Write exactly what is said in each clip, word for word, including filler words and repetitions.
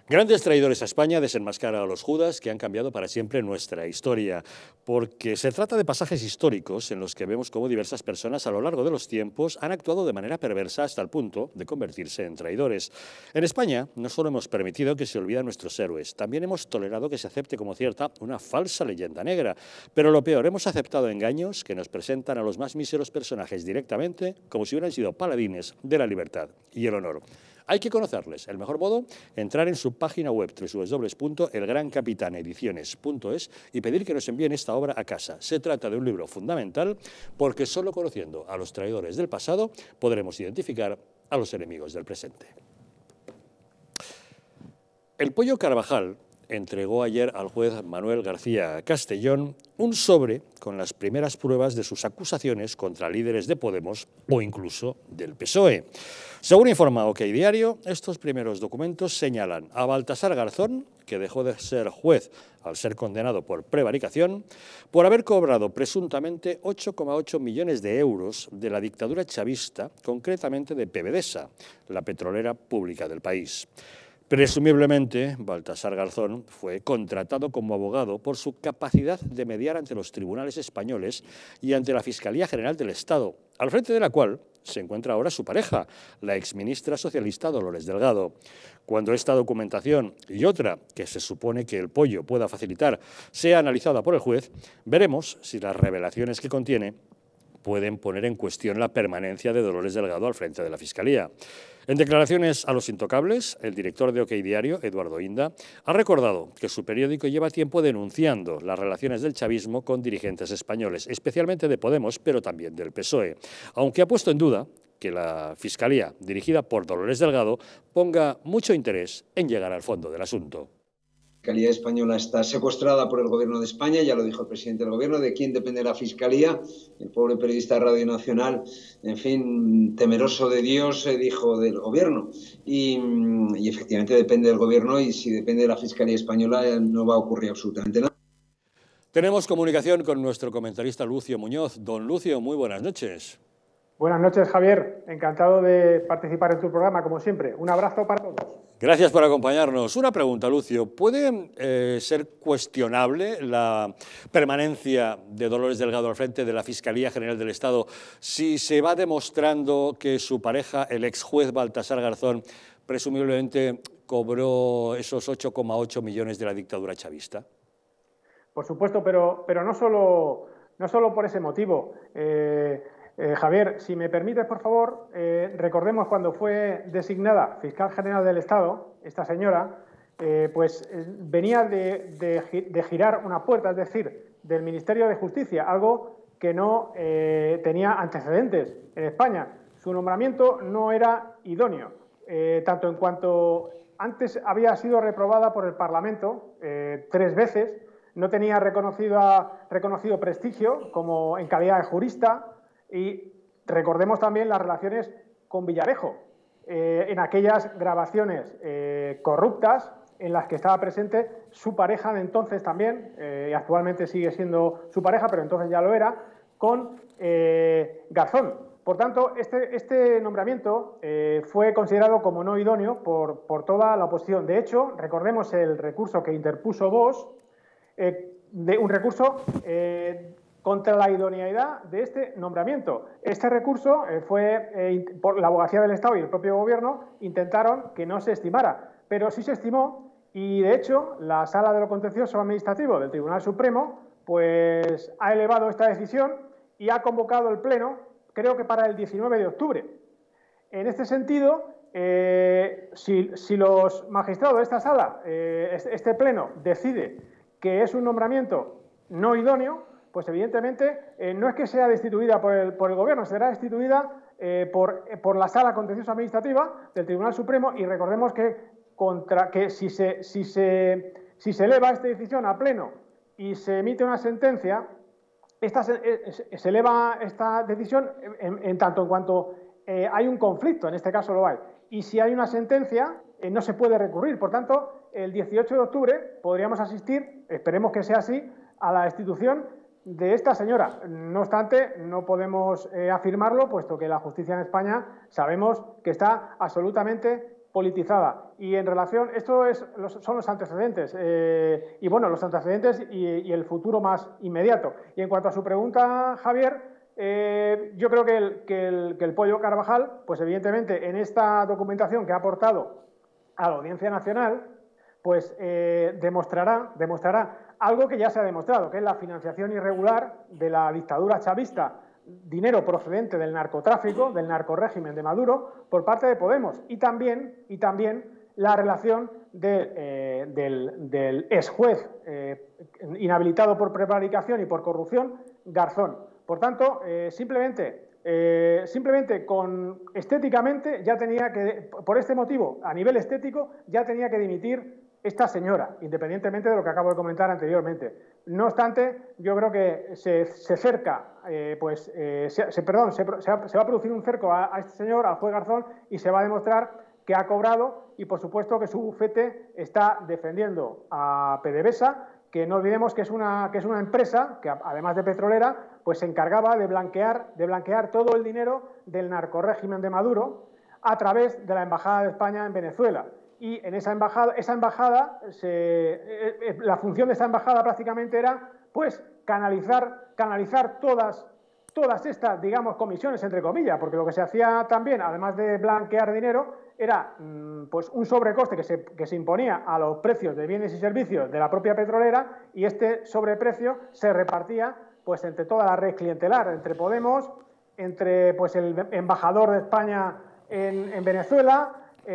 Grandes traidores a España desenmascara a los Judas que han cambiado para siempre nuestra historia, porque se trata de pasajes históricos en los que vemos cómo diversas personas a lo largo de los tiempos han actuado de manera perversa hasta el punto de convertirse en traidores. En España no solo hemos permitido que se olviden nuestros héroes, también hemos tolerado que se acepte como cierta una falsa leyenda negra, pero lo peor, hemos aceptado engaños que nos presentan a los más míseros personajes directamente como si hubieran sido paladines de la libertad y el honor. Hay que conocerles. El mejor modo, entrar en su página web doble u doble u doble u punto el gran capitán ediciones punto es y pedir que nos envíen esta obra a casa. Se trata de un libro fundamental porque solo conociendo a los traidores del pasado podremos identificar a los enemigos del presente. El Pollo Carvajal entregó ayer al juez Manuel García Castellón un sobre con las primeras pruebas de sus acusaciones contra líderes de Podemos o incluso del P S O E. Según informa OK Diario, estos primeros documentos señalan a Baltasar Garzón, que dejó de ser juez al ser condenado por prevaricación, por haber cobrado presuntamente ocho coma ocho millones de euros de la dictadura chavista, concretamente de PDVSA, la petrolera pública del país. Presumiblemente, Baltasar Garzón fue contratado como abogado por su capacidad de mediar ante los tribunales españoles y ante la Fiscalía General del Estado, al frente de la cual se encuentra ahora su pareja, la exministra socialista Dolores Delgado. Cuando esta documentación y otra, que se supone que el Pollo pueda facilitar, sea analizada por el juez, veremos si las revelaciones que contiene pueden poner en cuestión la permanencia de Dolores Delgado al frente de la Fiscalía. En declaraciones a Los Intocables, el director de OK Diario, Eduardo Inda, ha recordado que su periódico lleva tiempo denunciando las relaciones del chavismo con dirigentes españoles, especialmente de Podemos, pero también del P S O E, aunque ha puesto en duda que la Fiscalía, dirigida por Dolores Delgado, ponga mucho interés en llegar al fondo del asunto. La Fiscalía española está secuestrada por el Gobierno de España, ya lo dijo el presidente del Gobierno. ¿De quién depende la Fiscalía? El pobre periodista de Radio Nacional, en fin, temeroso de Dios, eh, dijo del Gobierno. Y, y efectivamente depende del Gobierno, y si depende de la Fiscalía española eh, no va a ocurrir absolutamente nada. Tenemos comunicación con nuestro comentarista Lucio Muñoz. Don Lucio, muy buenas noches. Buenas noches, Javier. Encantado de participar en tu programa, como siempre. Un abrazo para todos. Gracias por acompañarnos. Una pregunta, Lucio. ¿Puede eh, ser cuestionable la permanencia de Dolores Delgado al frente de la Fiscalía General del Estado si se va demostrando que su pareja, el ex juez Baltasar Garzón, presumiblemente cobró esos ocho coma ocho millones de la dictadura chavista? Por supuesto, pero, pero no, solo, no solo por ese motivo. Eh, Eh, Javier, si me permites, por favor, eh, recordemos cuando fue designada fiscal general del Estado, esta señora, eh, pues eh, venía de, de, de girar una puerta, es decir, del Ministerio de Justicia, algo que no eh, tenía antecedentes en España. Su nombramiento no era idóneo, eh, tanto en cuanto antes había sido reprobada por el Parlamento eh, tres veces, no tenía reconocido, reconocido prestigio como en calidad de jurista. Y recordemos también las relaciones con Villarejo, eh, en aquellas grabaciones eh, corruptas en las que estaba presente su pareja de entonces también, eh, y actualmente sigue siendo su pareja, pero entonces ya lo era, con eh, Garzón. Por tanto, este, este nombramiento eh, fue considerado como no idóneo por, por toda la oposición. De hecho, recordemos el recurso que interpuso Vox, eh, de un recurso Eh, contra la idoneidad de este nombramiento. Este recurso eh, fue, eh, por la Abogacía del Estado y el propio Gobierno, intentaron que no se estimara, pero sí se estimó y, de hecho, la Sala de lo Contencioso Administrativo del Tribunal Supremo pues, ha elevado esta decisión y ha convocado el Pleno, creo que para el diecinueve de octubre. En este sentido, eh, si, si los magistrados de esta Sala, eh, este Pleno, decide que es un nombramiento no idóneo, pues evidentemente eh, no es que sea destituida por el, por el Gobierno, será destituida eh, por, eh, por la Sala Contencioso Administrativa del Tribunal Supremo, y recordemos que, contra, que si, se, si, se, si se eleva esta decisión a pleno y se emite una sentencia, esta, se, eh, se eleva esta decisión en, en tanto en cuanto eh, hay un conflicto, en este caso lo hay, y si hay una sentencia eh, no se puede recurrir. Por tanto, el dieciocho de octubre podríamos asistir, esperemos que sea así, a la destitución de esta señora. No obstante, no podemos eh, afirmarlo, puesto que la justicia en España sabemos que está absolutamente politizada. Y en relación, esto es, los, son los antecedentes, eh, y bueno, los antecedentes y, y el futuro más inmediato. Y en cuanto a su pregunta, Javier, eh, yo creo que el, que, el, que el Pollo Carvajal, pues evidentemente en esta documentación que ha aportado a la Audiencia Nacional, pues eh, demostrará, demostrará algo que ya se ha demostrado, que es la financiación irregular de la dictadura chavista, dinero procedente del narcotráfico, del narcorrégimen de Maduro, por parte de Podemos, y también, y también la relación de, eh, del, del ex juez eh, inhabilitado por prevaricación y por corrupción, Garzón. Por tanto, eh, simplemente, eh, simplemente con estéticamente ya tenía que, por este motivo, a nivel estético, ya tenía que dimitir esta señora, independientemente de lo que acabo de comentar anteriormente. No obstante, yo creo que se, se cerca, eh, pues, eh, se, se, perdón, se, se, va, se va a producir un cerco a, a este señor, al juez Garzón, y se va a demostrar que ha cobrado y, por supuesto, que su bufete está defendiendo a PDVSA, que no olvidemos que es una, que es una empresa que, además de petrolera, pues se encargaba de blanquear, de blanquear todo el dinero del narcorrégimen de Maduro a través de la Embajada de España en Venezuela. Y en esa embajada, esa embajada se, eh, la función de esa embajada prácticamente era, pues, canalizar, canalizar todas, todas estas, digamos, comisiones, entre comillas, porque lo que se hacía también, además de blanquear dinero, era, pues, un sobrecoste que se, que se imponía a los precios de bienes y servicios de la propia petrolera, y este sobreprecio se repartía, pues, entre toda la red clientelar, entre Podemos, entre, pues, el embajador de España en, en Venezuela,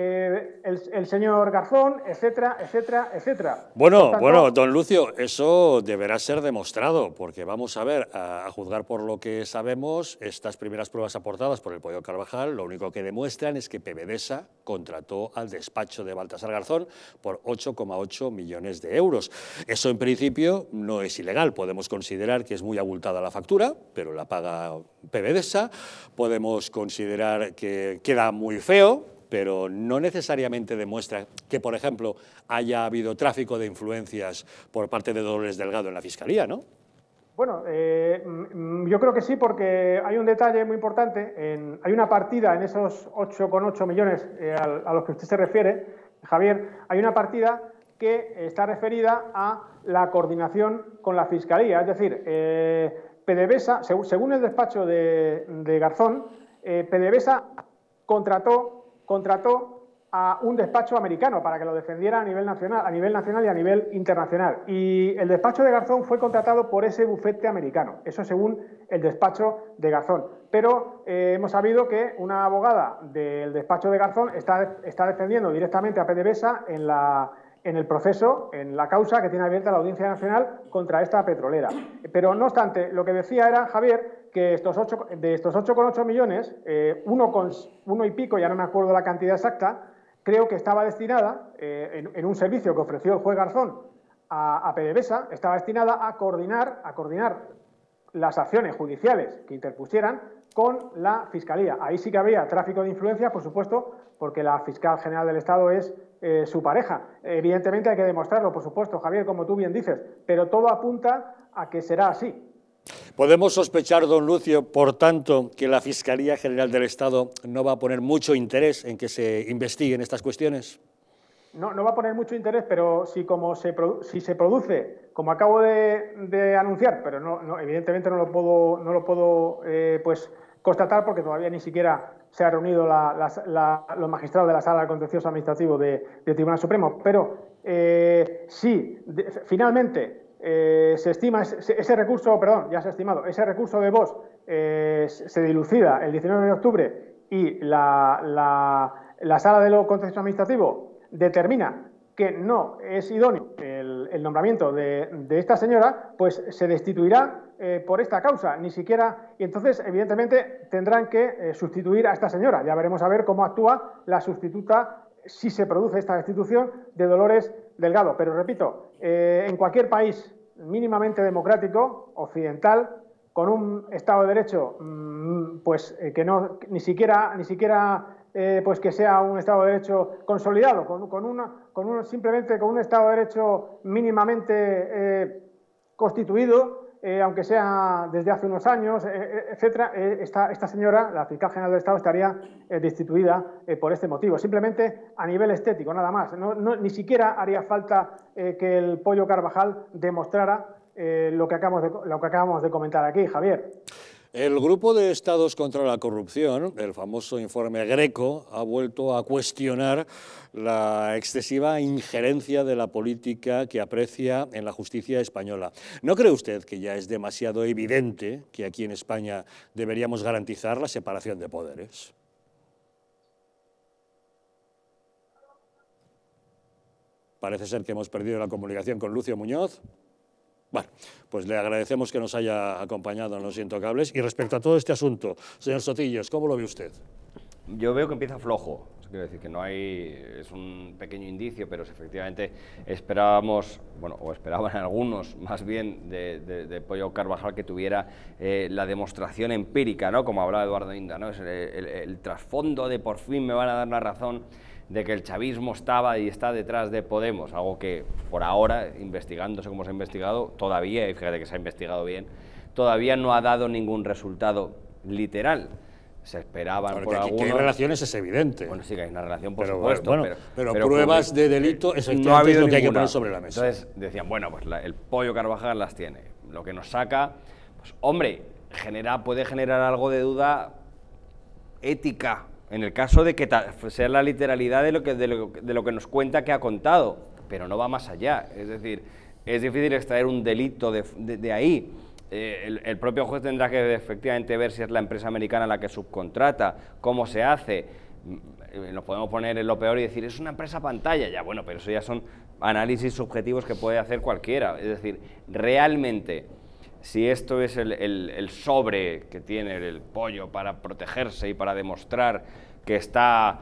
Eh, el, el señor Garzón, etcétera, etcétera, etcétera. Bueno, tanto, bueno, don Lucio, eso deberá ser demostrado, porque vamos a ver, a, a juzgar por lo que sabemos, estas primeras pruebas aportadas por el Pollo Carvajal, lo único que demuestran es que PDVSA contrató al despacho de Baltasar Garzón por ocho coma ocho millones de euros. Eso, en principio, no es ilegal. Podemos considerar que es muy abultada la factura, pero la paga PDVSA. Podemos considerar que queda muy feo, pero no necesariamente demuestra que, por ejemplo, haya habido tráfico de influencias por parte de Dolores Delgado en la Fiscalía, ¿no? Bueno, eh, yo creo que sí, porque hay un detalle muy importante. En, hay una partida en esos ocho coma ocho millones eh, a, a los que usted se refiere, Javier, hay una partida que está referida a la coordinación con la Fiscalía. Es decir, eh, PDVSA, según el despacho de, de Garzón, eh, PDVSA contrató contrató a un despacho americano para que lo defendiera a nivel nacional, a nivel nacional y a nivel internacional. Y el despacho de Garzón fue contratado por ese bufete americano, eso según el despacho de Garzón. Pero eh, hemos sabido que una abogada del despacho de Garzón está, está defendiendo directamente a PDVSA en, la, en el proceso, en la causa que tiene abierta la Audiencia Nacional contra esta petrolera. Pero no obstante, lo que decía era, Javier, que estos ocho, de estos ocho coma ocho millones, eh, uno, con, uno y pico, ya no me acuerdo la cantidad exacta, creo que estaba destinada, eh, en, en un servicio que ofreció el juez Garzón a, a PDVSA, estaba destinada a coordinar, a coordinar las acciones judiciales que interpusieran con la Fiscalía. Ahí sí que había tráfico de influencias, por supuesto, porque la fiscal general del Estado es eh, su pareja. Evidentemente hay que demostrarlo, por supuesto, Javier, como tú bien dices, pero todo apunta a que será así. ¿Podemos sospechar, don Lucio, por tanto, que la Fiscalía General del Estado no va a poner mucho interés en que se investiguen estas cuestiones? No, no va a poner mucho interés, pero si, como se, si se produce, como acabo de, de anunciar, pero no, no, evidentemente no lo puedo, no lo puedo eh, pues, constatar porque todavía ni siquiera se han reunido la, la, la, los magistrados de la Sala Contencioso Administrativo del de Tribunal Supremo, pero eh, si de, finalmente Eh, se estima ese, ese recurso, perdón, ya se ha estimado, ese recurso de Vox eh, se dilucida el diecinueve de octubre y la, la, la Sala de lo Contencioso Administrativo determina que no es idóneo el, el nombramiento de, de esta señora, pues se destituirá eh, por esta causa, ni siquiera, y entonces evidentemente tendrán que eh, sustituir a esta señora. Ya veremos a ver cómo actúa la sustituta si se produce esta destitución de Dolores Delgado. Pero repito, eh, en cualquier país mínimamente democrático, occidental, con un Estado de Derecho mmm, pues eh, que no ni siquiera ni siquiera eh, pues que sea un Estado de Derecho consolidado, con, con una con un, simplemente con un Estado de Derecho mínimamente eh, constituido, eh, aunque sea desde hace unos años, eh, etcétera, eh, esta, esta señora, la fiscal general del Estado, estaría eh, destituida eh, por este motivo, simplemente a nivel estético, nada más. No, no, ni siquiera haría falta eh, que el Pollo Carvajal demostrara eh, lo, que acabamos de, lo que acabamos de comentar aquí, Javier. El Grupo de Estados contra la Corrupción, el famoso informe Greco, ha vuelto a cuestionar la excesiva injerencia de la política que aprecia en la justicia española. ¿No cree usted que ya es demasiado evidente que aquí en España deberíamos garantizar la separación de poderes? Parece ser que hemos perdido la comunicación con Lucio Muñoz. Bueno, pues le agradecemos que nos haya acompañado en Los Intocables. Y respecto a todo este asunto, señor Sotillos, ¿cómo lo ve usted? Yo veo que empieza flojo. Quiero decir que no hay, es un pequeño indicio, pero efectivamente esperábamos, bueno, o esperaban algunos más bien de, de, de Pollo Carvajal que tuviera eh, la demostración empírica, ¿no? Como hablaba Eduardo Inda, ¿no? Es el, el, el trasfondo de por fin me van a dar la razón de que el chavismo estaba y está detrás de Podemos, algo que por ahora, investigándose como se ha investigado, todavía, y fíjate que se ha investigado bien, todavía no ha dado ningún resultado literal. Se esperaban Porque por aquí, algunos... que hay relaciones es evidente. Bueno, sí que hay una relación, por pero, supuesto. Bueno, pero, pero, pero pruebas como, de delito, efectivamente, no ha habido es lo que hay que ninguna. poner sobre la mesa. Entonces decían, bueno, pues la, el Pollo Carvajal las tiene. Lo que nos saca, pues hombre, genera, puede generar algo de duda ética, en el caso de que sea la literalidad de lo, que, de, lo, de lo que nos cuenta que ha contado, pero no va más allá. Es decir, es difícil extraer un delito de, de, de ahí. Eh, el, el propio juez tendrá que efectivamente ver si es la empresa americana la que subcontrata, cómo se hace. Nos podemos poner en lo peor y decir, es una empresa pantalla. Ya, bueno, pero eso ya son análisis subjetivos que puede hacer cualquiera. Es decir, realmente, si esto es el, el, el sobre que tiene el Pollo para protegerse y para demostrar que está,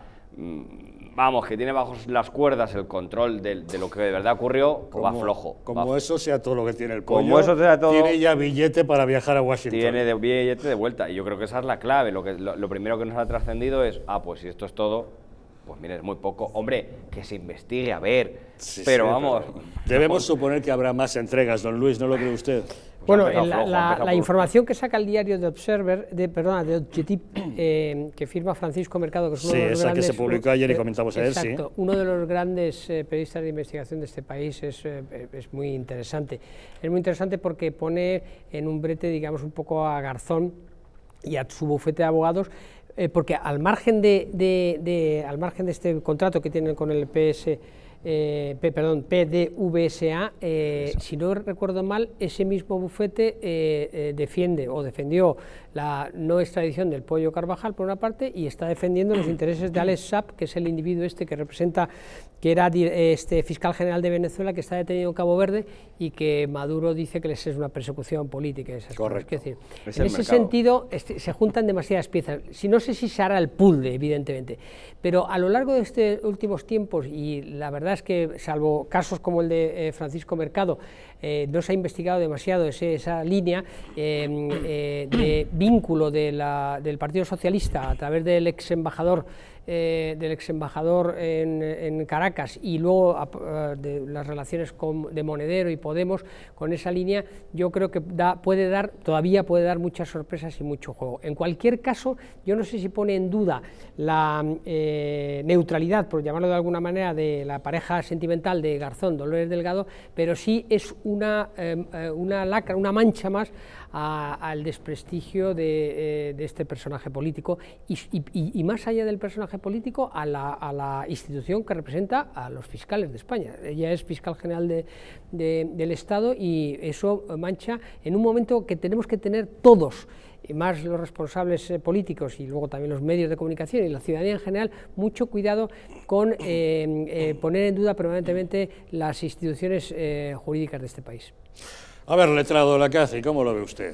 vamos, que tiene bajo las cuerdas el control de, de lo que de verdad ocurrió, como, va flojo. Como va. eso sea todo lo que tiene el Pollo, como eso sea todo, tiene ya billete para viajar a Washington. Tiene de billete de vuelta, y yo creo que esa es la clave. Lo, que, lo, lo primero que nos ha trascendido es, ah, pues si esto es todo, pues mire, es muy poco. Hombre, que se investigue, a ver, sí, pero sí, vamos... Pero debemos suponer que habrá más entregas, don Luis, ¿no lo cree usted? Bueno, Pues la, flojo, la, la por... información que saca el diario de Observer, de, perdona, de Objective, eh, que firma Francisco Mercado, que es uno sí, de los esa grandes... que se publicó ayer y comentamos ayer, sí. Exacto, uno de los grandes eh, periodistas de investigación de este país, es, eh, es muy interesante. Es muy interesante porque pone en un brete, digamos, un poco a Garzón y a su bufete de abogados, eh, porque al margen de, de, de, al margen de este contrato que tienen con el P S... Eh, P, perdón, P D V S A, eh, si no recuerdo mal, ese mismo bufete eh, eh, defiende o defendió la no extradición del Pollo Carvajal por una parte y está defendiendo los intereses de Alex Saab, que es el individuo este que representa, que era este fiscal general de Venezuela, que está detenido en Cabo Verde y que Maduro dice que les es una persecución política. Esas Correcto. Cosas. Decir, es en ese mercado. sentido este, se juntan demasiadas piezas. Si no sé si se hará el puzzle, evidentemente, pero a lo largo de estos últimos tiempos, y la verdad es que, salvo casos como el de eh, Francisco Mercado, eh, no se ha investigado demasiado ese, esa línea eh, eh, de vínculo de la, del Partido Socialista a través del ex embajador eh, del ex embajador en, en Caracas y luego a, de las relaciones con, de Monedero y Podemos con esa línea. Yo creo que da, puede dar, todavía puede dar muchas sorpresas y mucho juego. En cualquier caso, yo no sé si pone en duda la eh, neutralidad, por llamarlo de alguna manera, de la pareja sentimental de Garzón, Dolores Delgado, pero sí es una, eh, una lacra, una mancha más a, al desprestigio de, eh, de este personaje político y, y, y más allá del personaje político a la, a la institución que representa a los fiscales de España. Ella es fiscal general de, de, del Estado y eso mancha en un momento que tenemos que tener todos, y más los responsables eh, políticos y luego también los medios de comunicación y la ciudadanía en general, mucho cuidado con eh, eh, poner en duda permanentemente las instituciones eh, jurídicas de este país. A ver, letrado Lacaci, ¿cómo lo ve usted?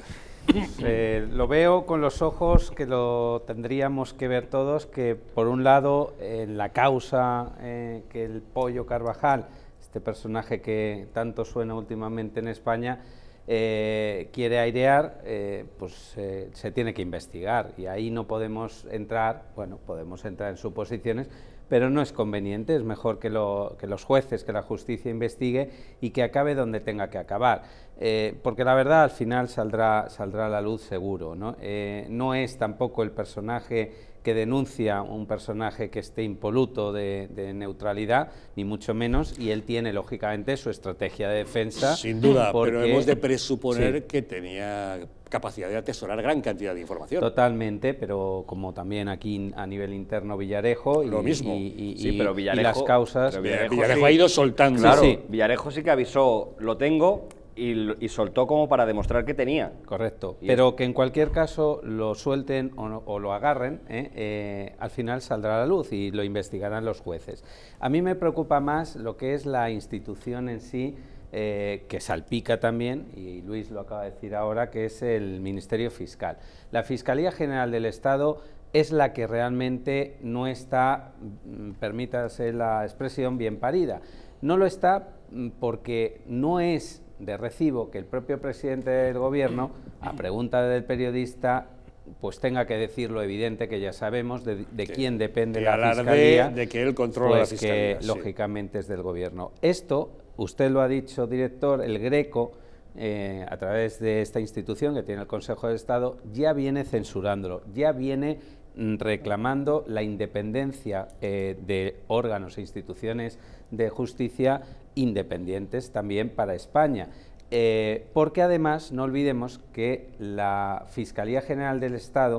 Eh, lo veo con los ojos que lo tendríamos que ver todos, que por un lado en la causa eh, que el Pollo Carvajal, este personaje que tanto suena últimamente en España, eh, quiere airear, eh, pues eh, se tiene que investigar y ahí no podemos entrar, bueno, podemos entrar en suposiciones, pero no es conveniente, es mejor que, lo, que los jueces, que la justicia investigue y que acabe donde tenga que acabar, eh, porque la verdad al final saldrá, saldrá a la luz seguro, ¿no? Eh, no es tampoco el personaje que denuncia un personaje que esté impoluto de, de neutralidad, ni mucho menos, y él tiene, lógicamente, su estrategia de defensa. Sin duda, porque, pero hemos de presuponer sí. que tenía capacidad de atesorar gran cantidad de información. Totalmente, pero como también aquí a nivel interno Villarejo y, Lo mismo. y, y, Sí, pero Villarejo, y las causas... pero Villarejo, Villarejo sí, ha ido soltando. Claro, sí. Villarejo sí que avisó, lo tengo, y, y soltó como para demostrar que tenía. Correcto, Y pero que en cualquier caso lo suelten o, no, o lo agarren, ¿eh? Eh, al final saldrá a la luz y lo investigarán los jueces. A mí me preocupa más lo que es la institución en sí, eh, que salpica también, y Luis lo acaba de decir ahora, que es el Ministerio Fiscal. La Fiscalía General del Estado es la que realmente no está, permítase la expresión, bien parida. No lo está porque no es de recibo que el propio presidente del gobierno, a pregunta del periodista, pues tenga que decir lo evidente que ya sabemos de, de que, quién depende que la fiscalía, de que él controla pues la fiscalía, que sí. lógicamente es del gobierno. Esto, usted lo ha dicho, director, el Greco, eh, a través de esta institución que tiene el Consejo de Estado, ya viene censurándolo, ya viene reclamando la independencia eh, de órganos e instituciones de justicia independientes también para España, eh, porque además no olvidemos que la Fiscalía General del Estado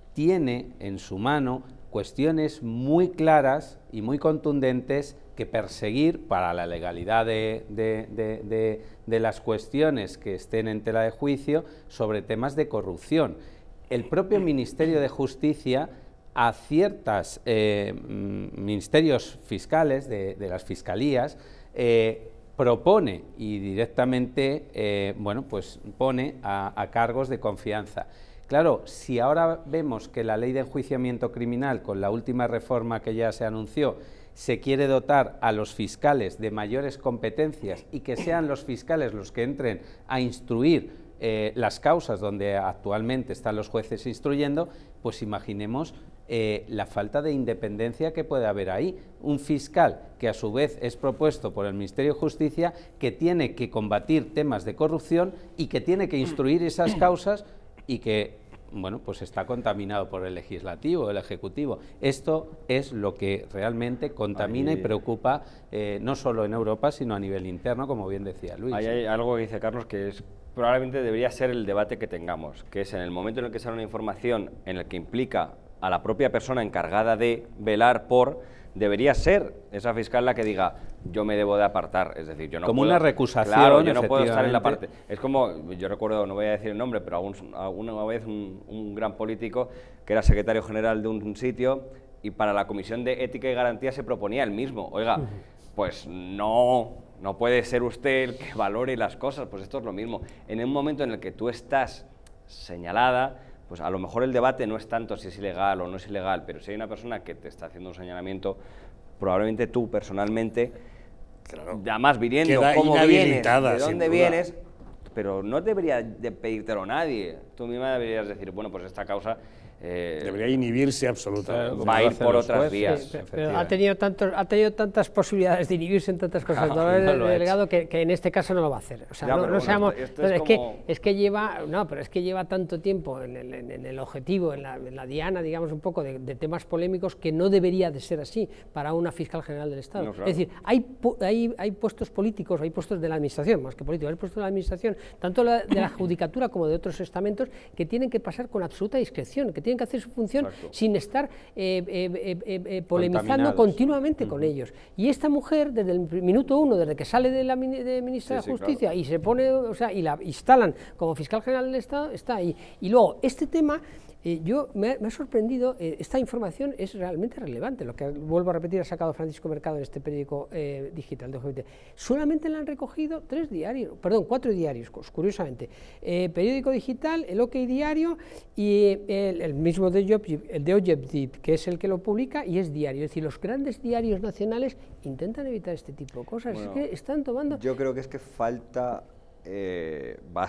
tiene en su mano cuestiones muy claras y muy contundentes que perseguir para la legalidad de, de, de, de, de las cuestiones que estén en tela de juicio sobre temas de corrupción. El propio Ministerio de Justicia a ciertos eh, ministerios fiscales de, de las fiscalías eh, propone y directamente eh, bueno, pues pone a, a cargos de confianza. Claro, si ahora vemos que la ley de enjuiciamiento criminal, con la última reforma que ya se anunció, se quiere dotar a los fiscales de mayores competencias y que sean los fiscales los que entren a instruir eh, las causas donde actualmente están los jueces instruyendo, pues imaginemos eh, la falta de independencia que puede haber ahí. Un fiscal que a su vez es propuesto por el Ministerio de Justicia, que tiene que combatir temas de corrupción y que tiene que instruir esas causas y que, bueno, pues está contaminado por el legislativo, el ejecutivo. Esto es lo que realmente contamina Ahí, y preocupa eh, no solo en Europa, sino a nivel interno, como bien decía Luis. Ahí hay algo que dice Carlos que es probablemente debería ser el debate que tengamos, que es en el momento en el que sale una información en el que implica a la propia persona encargada de velar por, debería ser esa fiscal la que diga, yo me debo de apartar, es decir, yo no como puedo, una recusación, claro, yo no puedo estar en la parte, es como, yo recuerdo, no voy a decir el nombre, pero algún, alguna vez un, un gran político que era secretario general de un, un sitio y para la Comisión de Ética y Garantía se proponía el mismo, oiga, pues no, no puede ser usted el que valore las cosas, pues esto es lo mismo, en un momento en el que tú estás señalada, pues a lo mejor el debate no es tanto si es ilegal o no es ilegal, pero si hay una persona que te está haciendo un señalamiento, probablemente tú personalmente, claro, además viniendo, queda cómo vienes, inhabilitada, de sin dónde duda. vienes, pero no debería de pedírtelo nadie. Tú misma deberías decir, bueno, pues esta causa eh, debería inhibirse absolutamente. Claro, va a ir hacen por los otras jueces, vías. Sí, pero, pero efectivamente. ha tenido tantos, ha tenido tantas posibilidades de inhibirse en tantas cosas, No, todo el no lo ha delegado que, que en este caso no lo va a hacer. O sea, Ya, no, pero no bueno, seamos, esto- esto entonces, es es, que, como- es que lleva, no, pero es que lleva tanto tiempo en el, en, en el objetivo, en la, en la diana, digamos un poco de, de temas polémicos que no debería de ser así para una fiscal general del Estado. No, claro. Es decir, hay, pu- hay, hay puestos políticos, hay puestos de la administración, más que políticos, hay puestos de la administración, tanto la, de la judicatura como de otros estamentos, que tienen que pasar con absoluta discreción, que tienen que hacer su función Exacto. sin estar eh, eh, eh, eh, eh, polemizando Contaminados. continuamente con ellos. Y esta mujer, desde el minuto uno, desde que sale de la mini- de ministra Sí, de sí, Justicia y se pone, o sea, y la instalan como fiscal general del Estado, está ahí. Y luego, este tema, eh, yo me ha, me ha sorprendido, eh, esta información es realmente relevante, lo que, vuelvo a repetir, ha sacado Francisco Mercado en este periódico eh, digital de O G T. Solamente le han recogido tres diarios, perdón, cuatro diarios, curiosamente. Eh, periódico digital, el OK Diario y el, el mismo de Objective, el de Objective, que es el que lo publica y es diario. Es decir, los grandes diarios nacionales intentan evitar este tipo de cosas. Bueno, es que están tomando... Yo creo que es que falta eh, base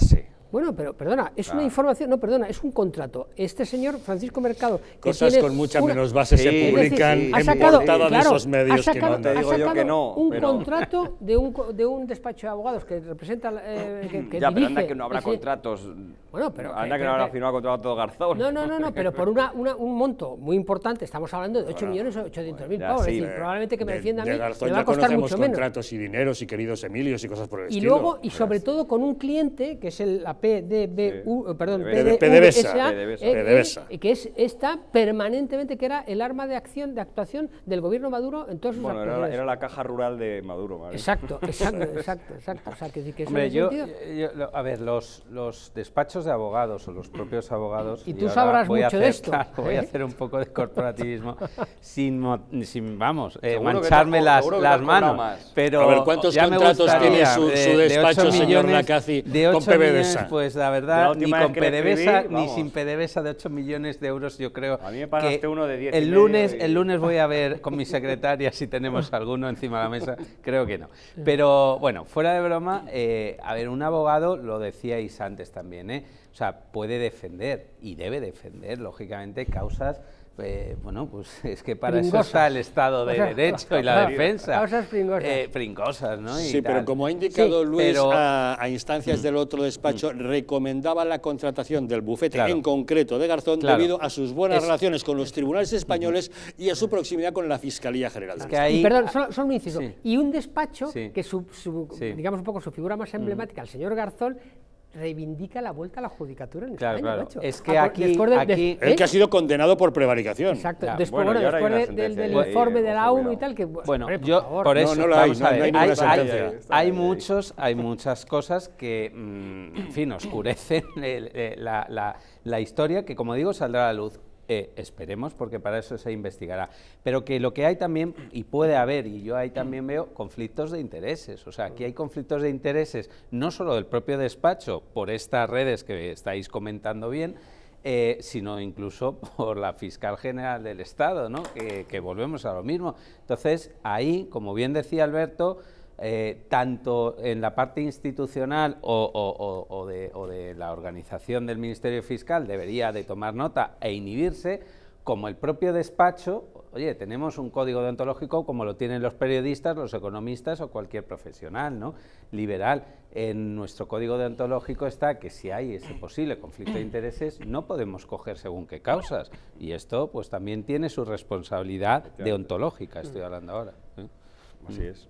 Bueno, pero perdona, es Claro. una información, no, perdona, es un contrato. Este señor Francisco Mercado, que Cosas tiene con mucha una- menos base Sí, se es decir, publican sí. ha en sacado, portada claro, de esos medios ha sacado, que te no. digo ha yo que sacado no, un pero- contrato de un, co- de un despacho de abogados que representa, eh, que, que Ya, pero anda dirige que no habrá ese- contratos. Bueno, pero Anda que- que no habrá que- firmado contrato Garzón. No, no, no, no, pero por una, una- un monto muy importante, estamos hablando de ocho millones ochocientos mil ya, pavos, sí, es decir, eh, probablemente que me De- defienda a de mí Garzón me va ya a costar conocemos mucho menos. contratos y dineros y queridos Emilios y cosas por el Y estilo. luego, y sobre todo con un cliente, que es el, la P D B U, Sí. eh, perdón, PDVSA. PDVSA, PDVSA. eh, PDVSA. eh, que es, está permanentemente, que era el arma de acción, de actuación del gobierno Maduro en todas sus Bueno, era, actuaciones. era la caja rural de Maduro. ¿vale? Exacto, exacto, exacto, exacto. O sea, que, que eso Hombre, en ese yo, sentido- yo- lo- a ver, los, los despachos de abogados o los propios abogados... Y tú ahora sabrás voy a mucho de hacer, esto, claro, voy a ¿eh? hacer un poco de corporativismo sin, mo- sin, vamos, eh, Seguro que te mancharme has- las, seguro que te las has cobrado manos. más. Pero A ver, ¿cuántos ya me contratos gustaría, tiene su- de- su de despacho, ocho señor millones- Nakhazi, de con ocho millones, PDVSA? pues la La verdad, ni última vez con que le PDVSA escribí, ni vamos. sin PDVSA de ocho millones de euros, yo creo A mí me pagaste que uno de diez y el medio lunes, y- el lunes voy a ver con mi secretaria si tenemos alguno encima de la mesa, creo que no. Pero bueno, fuera de broma, eh, a ver, un abogado, lo decíais antes también, ¿eh? O sea, puede defender y debe defender, lógicamente, causas, eh, bueno, pues es que para eso Pringosas. está el Estado de O sea, Derecho y la claro, defensa. causas pringosas. Eh, pringosas, ¿no? Y Sí, pero tal. como ha indicado Sí, Luis, pero- a, a instancias del otro despacho, recomendaba la contratación del bufete, Claro. en concreto de Garzón, Claro. debido a sus buenas Es- relaciones con los tribunales españoles y a su proximidad con la Fiscalía General del que Estado. ahí- Y perdón, solo, solo un inciso. Sí. Y un despacho Sí. que su, su- Sí. digamos un poco su figura más emblemática, el señor Garzón, reivindica la vuelta a la judicatura en Claro, España, claro. macho. Es que Ah, aquí- después de- de- aquí- El ¿eh? que ha sido condenado por prevaricación. Exacto. Ya, Después, bueno, bueno, y ahora hay después una de- del, sentencia del ahí, informe de ojo, la ONU cuidado. y tal, que Bueno, hombre, por yo favor. por No, eso no la hay, vamos no- a ver, no hay ninguna hay, sentencia. hay- hay muchos, hay muchas cosas que, mm, en fin, oscurecen el- eh, la, la- la historia que, como digo, saldrá a la luz. Eh, esperemos, porque para eso se investigará. Pero que lo que hay también, y puede haber, y yo ahí también veo, conflictos de intereses. O sea, aquí hay conflictos de intereses, no solo del propio despacho, por estas redes que estáis comentando bien, eh, sino incluso por la fiscal general del Estado, ¿no? que, que volvemos a lo mismo. Entonces, ahí, como bien decía Alberto, eh, tanto en la parte institucional o, o- o- o de, o de la organización del Ministerio Fiscal debería de tomar nota e inhibirse, como el propio despacho. Oye, tenemos un código deontológico como lo tienen los periodistas, los economistas o cualquier profesional, ¿no? liberal. En nuestro código deontológico está que si hay ese posible conflicto de intereses no podemos coger según qué causas, y esto pues también tiene su responsabilidad deontológica, estoy hablando ahora, ¿eh? Así es.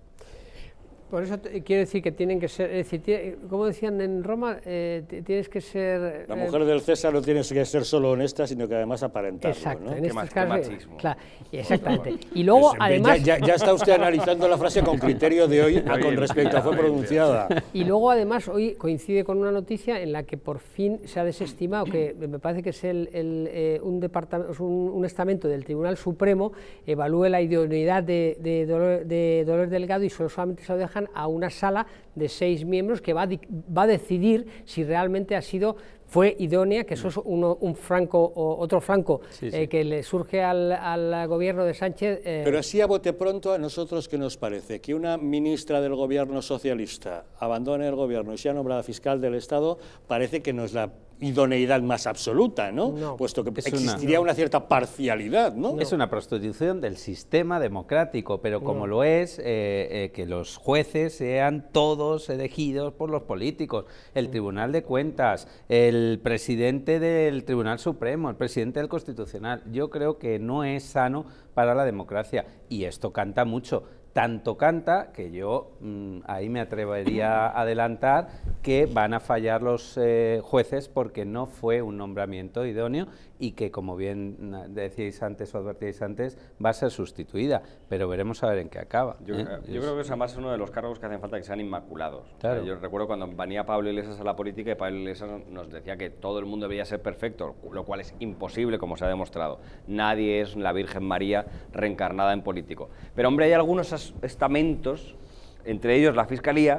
Por eso te- quiero decir que tienen que ser, es decir, tie- como decían en Roma, eh, t- tienes que ser... La eh, mujer del César no tiene que ser solo honesta, sino que además aparentarlo. Exacto, ¿no? en Qué estos ma- qué casos... eh, machismo. Claro, exactamente. Y luego, Pues, además... Ya, ya- ya está usted analizando la frase con criterio de hoy a con respecto a fue pronunciada. Y luego, además, hoy coincide con una noticia en la que por fin se ha desestimado, que me parece que es el, el, eh, un, departamento, un, un estamento del Tribunal Supremo, evalúe la idoneidad de, de, Dolores, de Dolores Delgado, y solo solamente se lo dejan a una sala de seis miembros que va a, di- va a decidir si realmente ha sido... fue idónea, que eso es uno, un franco, o otro flanco Sí, sí. eh, que le surge al, al gobierno de Sánchez. eh, Pero así a bote pronto, ¿a nosotros qué nos parece? Que una ministra del gobierno socialista abandone el gobierno y sea nombrada fiscal del Estado, parece que no es la idoneidad más absoluta, ¿no? No. Puesto que Es una- existiría una cierta parcialidad, ¿no? Es una prostitución del sistema democrático, pero como lo es eh, eh, que los jueces sean todos elegidos por los políticos, el Tribunal de Cuentas, el presidente del Tribunal Supremo, el presidente del Constitucional. Yo creo que no es sano para la democracia, y esto canta mucho. Tanto canta que yo mmm, ahí me atrevería a adelantar que van a fallar los eh, jueces porque no fue un nombramiento idóneo y que, como bien decíais antes o advertíais antes, va a ser sustituida, pero veremos a ver en qué acaba. Yo, ¿eh? yo creo que es además uno de los cargos que hacen falta que sean inmaculados. Claro. O sea, yo recuerdo cuando venía Pablo Iglesias a la política y Pablo Iglesias nos decía que todo el mundo debía ser perfecto, lo cual es imposible, como se ha demostrado. Nadie es la Virgen María reencarnada en político. Pero, hombre, hay algunos estamentos, entre ellos la Fiscalía,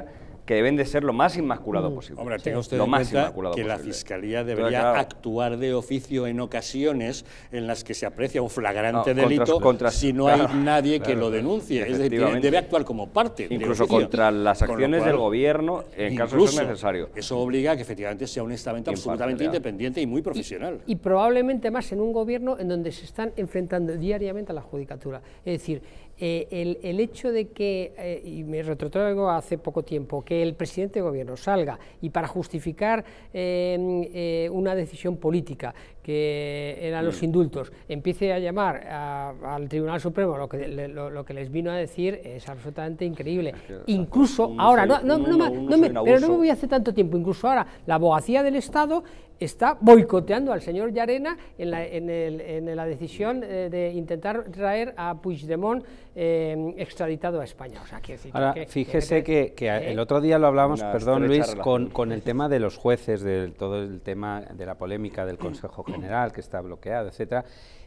que deben de ser lo más inmaculado mm. posible. Hombre, tenga usted lo en más cuenta inmaculado que posible. la Fiscalía debería claro. actuar de oficio en ocasiones en las que se aprecia un flagrante no, delito contra, contra, si no claro, hay nadie claro, que lo denuncie. Es decir, debe actuar como parte. Incluso contra las acciones cual, del gobierno, en caso de ser necesario. Eso obliga a que efectivamente sea un estamento absolutamente independiente y muy profesional. Y, y probablemente más en un gobierno en donde se están enfrentando diariamente a la judicatura. Es decir, Eh, el, el hecho de que, eh, y me retrotraigo hace poco tiempo, que el presidente de gobierno salga y para justificar eh, eh, una decisión política, que eran los indultos, empiece a llamar a, al Tribunal Supremo lo que, le, lo, lo que les vino a decir es absolutamente increíble. Es que, incluso un ahora, no, no, no, no, no me, pero no me voy hace tanto tiempo, incluso ahora la abogacía del Estado está boicoteando al señor Llarena en la, en el, en la decisión eh, de intentar traer a Puigdemont eh, extraditado a España. O sea, quiero decir, ahora, que, fíjese que, que, que eh, el otro día lo hablábamos, perdón Luis, con, con el tema de los jueces, de todo el tema de la polémica del Consejo General que está bloqueado, etcétera.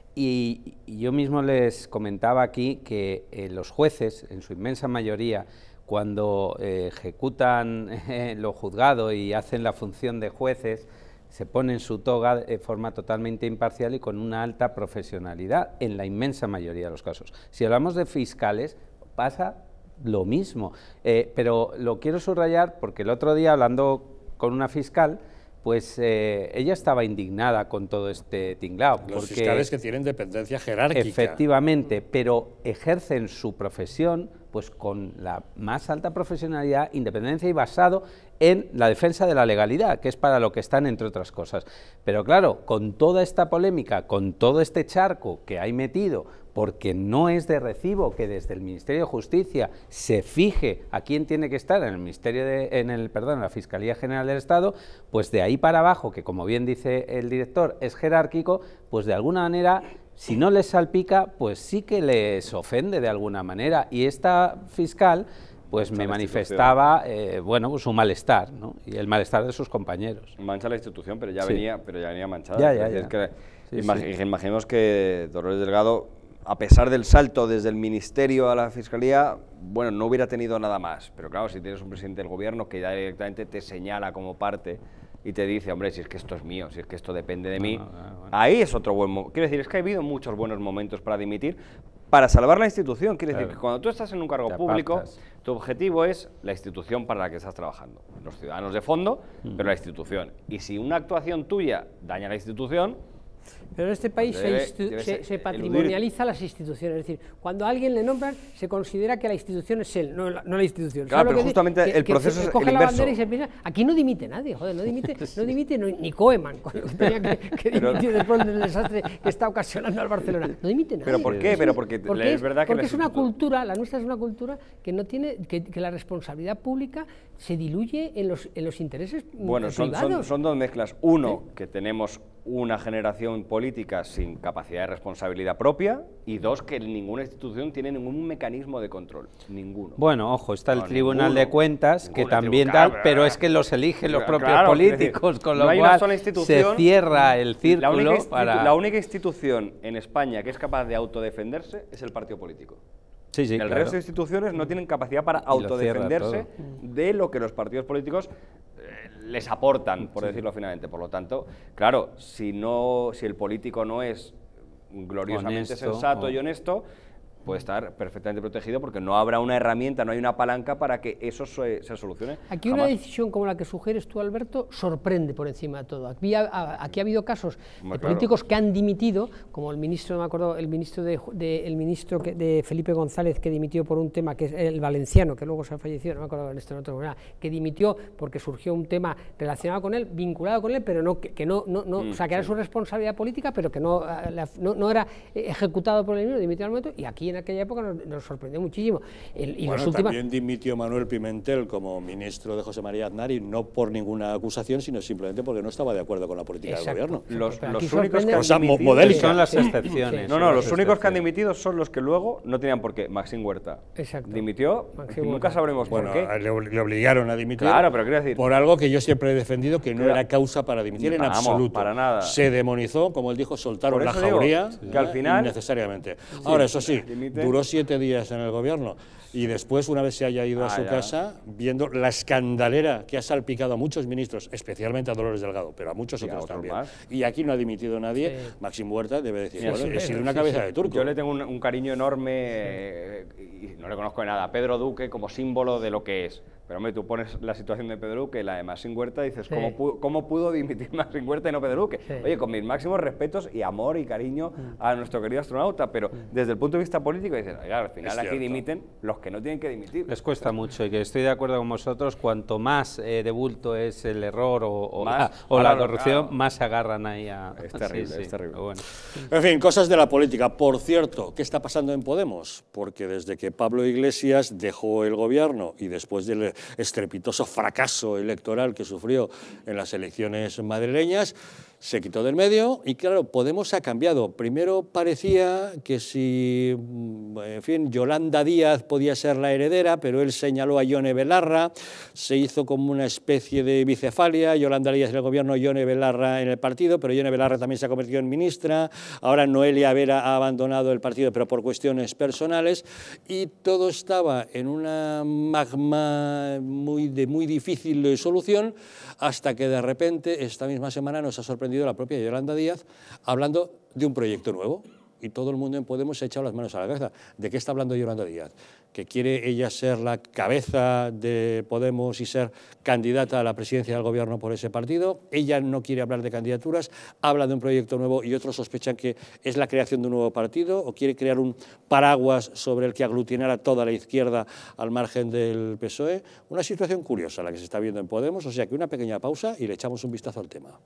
Y, y yo mismo les comentaba aquí que eh, los jueces, en su inmensa mayoría, cuando eh, ejecutan eh, lo juzgado y hacen la función de jueces, se ponen su toga de forma totalmente imparcial y con una alta profesionalidad en la inmensa mayoría de los casos. Si hablamos de fiscales, pasa lo mismo, eh, pero lo quiero subrayar porque el otro día, hablando con una fiscal, pues eh, ella estaba indignada con todo este tinglao. Los porque, fiscales que tienen dependencia jerárquica. Efectivamente, pero ejercen su profesión pues con la más alta profesionalidad, independencia y basado en la defensa de la legalidad, que es para lo que están, entre otras cosas. Pero claro, con toda esta polémica, con todo este charco que hay metido, porque no es de recibo que desde el Ministerio de Justicia se fije a quién tiene que estar en el Ministerio de, en el, perdón, en la Fiscalía General del Estado, pues de ahí para abajo, que como bien dice el director, es jerárquico, pues de alguna manera, si no les salpica, pues sí que les ofende de alguna manera. Y esta fiscal, pues me manifestaba, eh, bueno, pues su malestar, ¿no? Y el malestar de sus compañeros. Mancha la institución, pero ya sí. venía, pero ya venía manchada. Ya, ya, es ya. Que, sí, imag sí. Imaginemos que Dolores Delgado, a pesar del salto desde el Ministerio a la Fiscalía, bueno, no hubiera tenido nada más. Pero claro, si tienes un presidente del gobierno que ya directamente te señala como parte y te dice, hombre, si es que esto es mío, si es que esto depende de mí, no, no, no, bueno. Ahí es otro buen momento. Quiero decir, es que ha habido muchos buenos momentos para dimitir, para salvar la institución. Quiere claro. decir que cuando tú estás en un cargo te público, apartas. Tu objetivo es la institución para la que estás trabajando. Los ciudadanos de fondo, mm. pero la institución. Y si una actuación tuya daña la institución, pero en este país debe, se, se, se patrimonializa eludir. Las instituciones, es decir, cuando a alguien le nombran, se considera que la institución es él, no la, no la institución. Claro, pero justamente que, el que, proceso que, es el la inverso. Bandera y se piensa, aquí no dimite nadie, joder, no dimite, no dimite no, ni Koeman, cuando tenía que, que dimitir después del desastre que está ocasionando al Barcelona. No dimite nadie. ¿Pero por qué? Pero porque, porque es verdad que porque es una cultura, la nuestra es una cultura que no tiene, que, que la responsabilidad pública se diluye en los, en los intereses bueno, son, privados. Son, son dos mezclas. Uno, ¿sí? que tenemos una generación política sin capacidad de responsabilidad propia, y dos, que ninguna institución tiene ningún mecanismo de control, ninguno. Bueno, ojo, está el no, Tribunal ninguno, de Cuentas, que también da, pero es que los eligen los propios claro, políticos, decir, con lo no cual se cierra el círculo. La única, para... la única institución en España que es capaz de autodefenderse es el partido político. Sí, sí, el claro. resto de instituciones no tienen capacidad para autodefenderse de lo que los partidos políticos eh, les aportan, por sí. decirlo finalmente. Por lo tanto, claro, si, no, si el político no es gloriosamente honesto, sensato o... y honesto, puede estar perfectamente protegido porque no habrá una herramienta, no hay una palanca para que eso se, se solucione. Aquí jamás. Una decisión como la que sugieres tú, Alberto, sorprende por encima de todo. Aquí ha, aquí ha habido casos Muy de claro. políticos que han dimitido, como el ministro, no me acuerdo, el ministro de, de el ministro que, de Felipe González, que dimitió por un tema, que es el valenciano, que luego se ha fallecido, no me acuerdo en este en otro lugar, que dimitió porque surgió un tema relacionado con él, vinculado con él, pero no que, que no, no, no mm, o sea, que sí. era su responsabilidad política, pero que no, la, no, no era ejecutado por el mismo, dimitió al momento, y aquí en en aquella época nos, nos sorprendió muchísimo. El, y bueno, los últimos... también dimitió Manuel Pimentel como ministro de José María Aznar, y no por ninguna acusación, sino simplemente porque no estaba de acuerdo con la política Exacto. del gobierno. Los, los únicos que han o sea, dimitido modélicas. Son las excepciones. Sí. No, no, los únicos que han dimitido son los que luego no tenían por qué. Maxim Huerta Exacto. dimitió, Maxim nunca Huerta. sabremos bueno, por qué. Le, le obligaron a dimitir. Claro, pero quiero decir... Por algo que yo siempre he defendido que no claro. era causa para dimitir en Vamos, absoluto. para nada. Se demonizó, como él dijo, soltaron la jauría digo, que al final innecesariamente. Sí. Ahora, eso sí, dimiten. Duró siete días en el gobierno. Y después, una vez se haya ido ah, a su ya. casa, viendo la escandalera que ha salpicado a muchos ministros, especialmente a Dolores Delgado, pero a muchos y otros, a otros también. Más. Y aquí no ha dimitido nadie. Sí. Máximo Huerta debe decir, Mira, bueno, sí, he sido una sí, cabeza sí. de turco. Yo le tengo un, un cariño enorme, eh, y no le conozco de nada, a Pedro Duque como símbolo de lo que es. Pero hombre, tú pones la situación de Pedro Duque y la de Máximo Huerta y dices, Sí. ¿cómo, pudo, ¿cómo pudo dimitir Máximo Huerta y no Pedro Duque? Sí. Oye, con mis máximos respetos y amor y cariño a nuestro querido astronauta, pero desde el punto de vista político dices, oiga, al final Es aquí cierto. dimiten los que no tienen que dimitir. Les cuesta mucho y que estoy de acuerdo con vosotros, cuanto más eh, de bulto es el error o, o Más, la, o la ahora lo- corrupción, claro. más se agarran ahí a... Es terrible, es terrible. Pero bueno. En fin, cosas de la política. Por cierto, ¿qué está pasando en Podemos? Porque desde que Pablo Iglesias dejó el gobierno y después del estrepitoso fracaso electoral que sufrió en las elecciones madrileñas, se quitó del medio y, claro, Podemos ha cambiado. Primero parecía que si, en fin, Yolanda Díaz podía ser la heredera, pero él señaló a Ione Belarra, se hizo como una especie de bicefalia, Yolanda Díaz en el gobierno, Ione Belarra en el partido, pero Ione Belarra también se ha convertido en ministra, ahora Noelia Vera ha abandonado el partido, pero por cuestiones personales, y todo estaba en una magma muy, de muy difícil solución, hasta que de repente, esta misma semana, nos ha sorprendido la propia Yolanda Díaz hablando de un proyecto nuevo, y todo el mundo en Podemos se ha echado las manos a la cabeza. ¿De qué está hablando Yolanda Díaz? ¿Que quiere ella ser la cabeza de Podemos y ser candidata a la presidencia del gobierno por ese partido? Ella no quiere hablar de candidaturas, habla de un proyecto nuevo y otros sospechan que es la creación de un nuevo partido, o quiere crear un paraguas sobre el que aglutinara toda la izquierda al margen del P S O E. Una situación curiosa la que se está viendo en Podemos, o sea que una pequeña pausa y le echamos un vistazo al tema.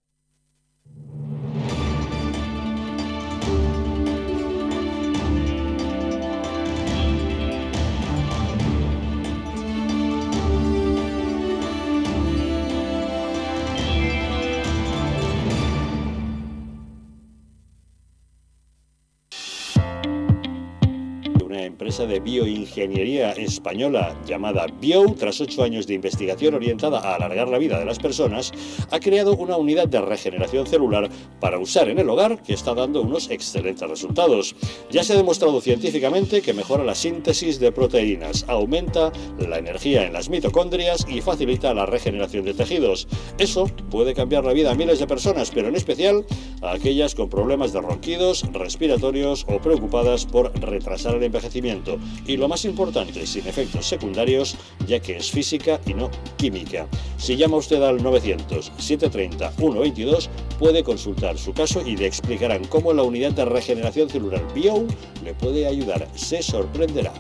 Una empresa de bioingeniería española llamada Bio, tras ocho años de investigación orientada a alargar la vida de las personas, ha creado una unidad de regeneración celular para usar en el hogar que está dando unos excelentes resultados. Ya se ha demostrado científicamente que mejora la síntesis de proteínas, aumenta la energía en las mitocondrias y facilita la regeneración de tejidos. Eso puede cambiar la vida a miles de personas, pero en especial a aquellas con problemas de ronquidos, respiratorios o preocupadas por retrasar el envejecimiento. Y lo más importante, sin efectos secundarios, ya que es física y no química. Si llama usted al novecientos, setecientos treinta, ciento veintidós, puede consultar su caso y le explicarán cómo la unidad de regeneración celular Bio le puede ayudar. Se sorprenderá.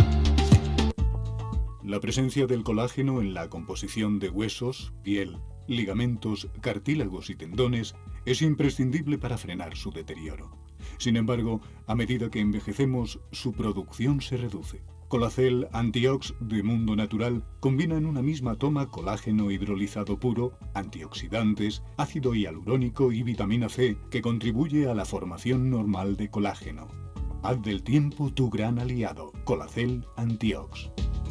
La presencia del colágeno en la composición de huesos, piel, ligamentos, cartílagos y tendones es imprescindible para frenar su deterioro. Sin embargo, a medida que envejecemos, su producción se reduce. Colacel Antiox de Mundo Natural combina en una misma toma colágeno hidrolizado puro, antioxidantes, ácido hialurónico y vitamina C, que contribuye a la formación normal de colágeno. Haz del tiempo tu gran aliado. Colacel Antiox.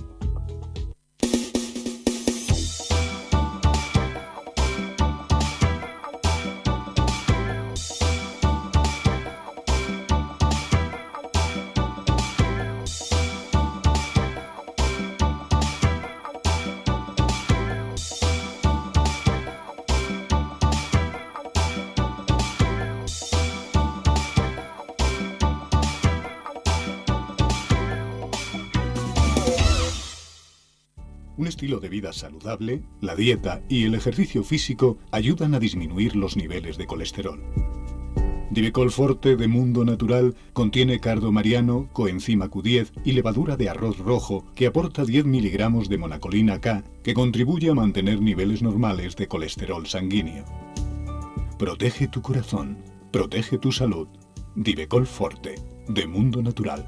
Un estilo de vida saludable, la dieta y el ejercicio físico ayudan a disminuir los niveles de colesterol. Divecol Forte de Mundo Natural contiene cardo mariano, coenzima Q diez y levadura de arroz rojo que aporta diez miligramos de monacolina K, que contribuye a mantener niveles normales de colesterol sanguíneo. Protege tu corazón, protege tu salud. Divecol Forte de Mundo Natural.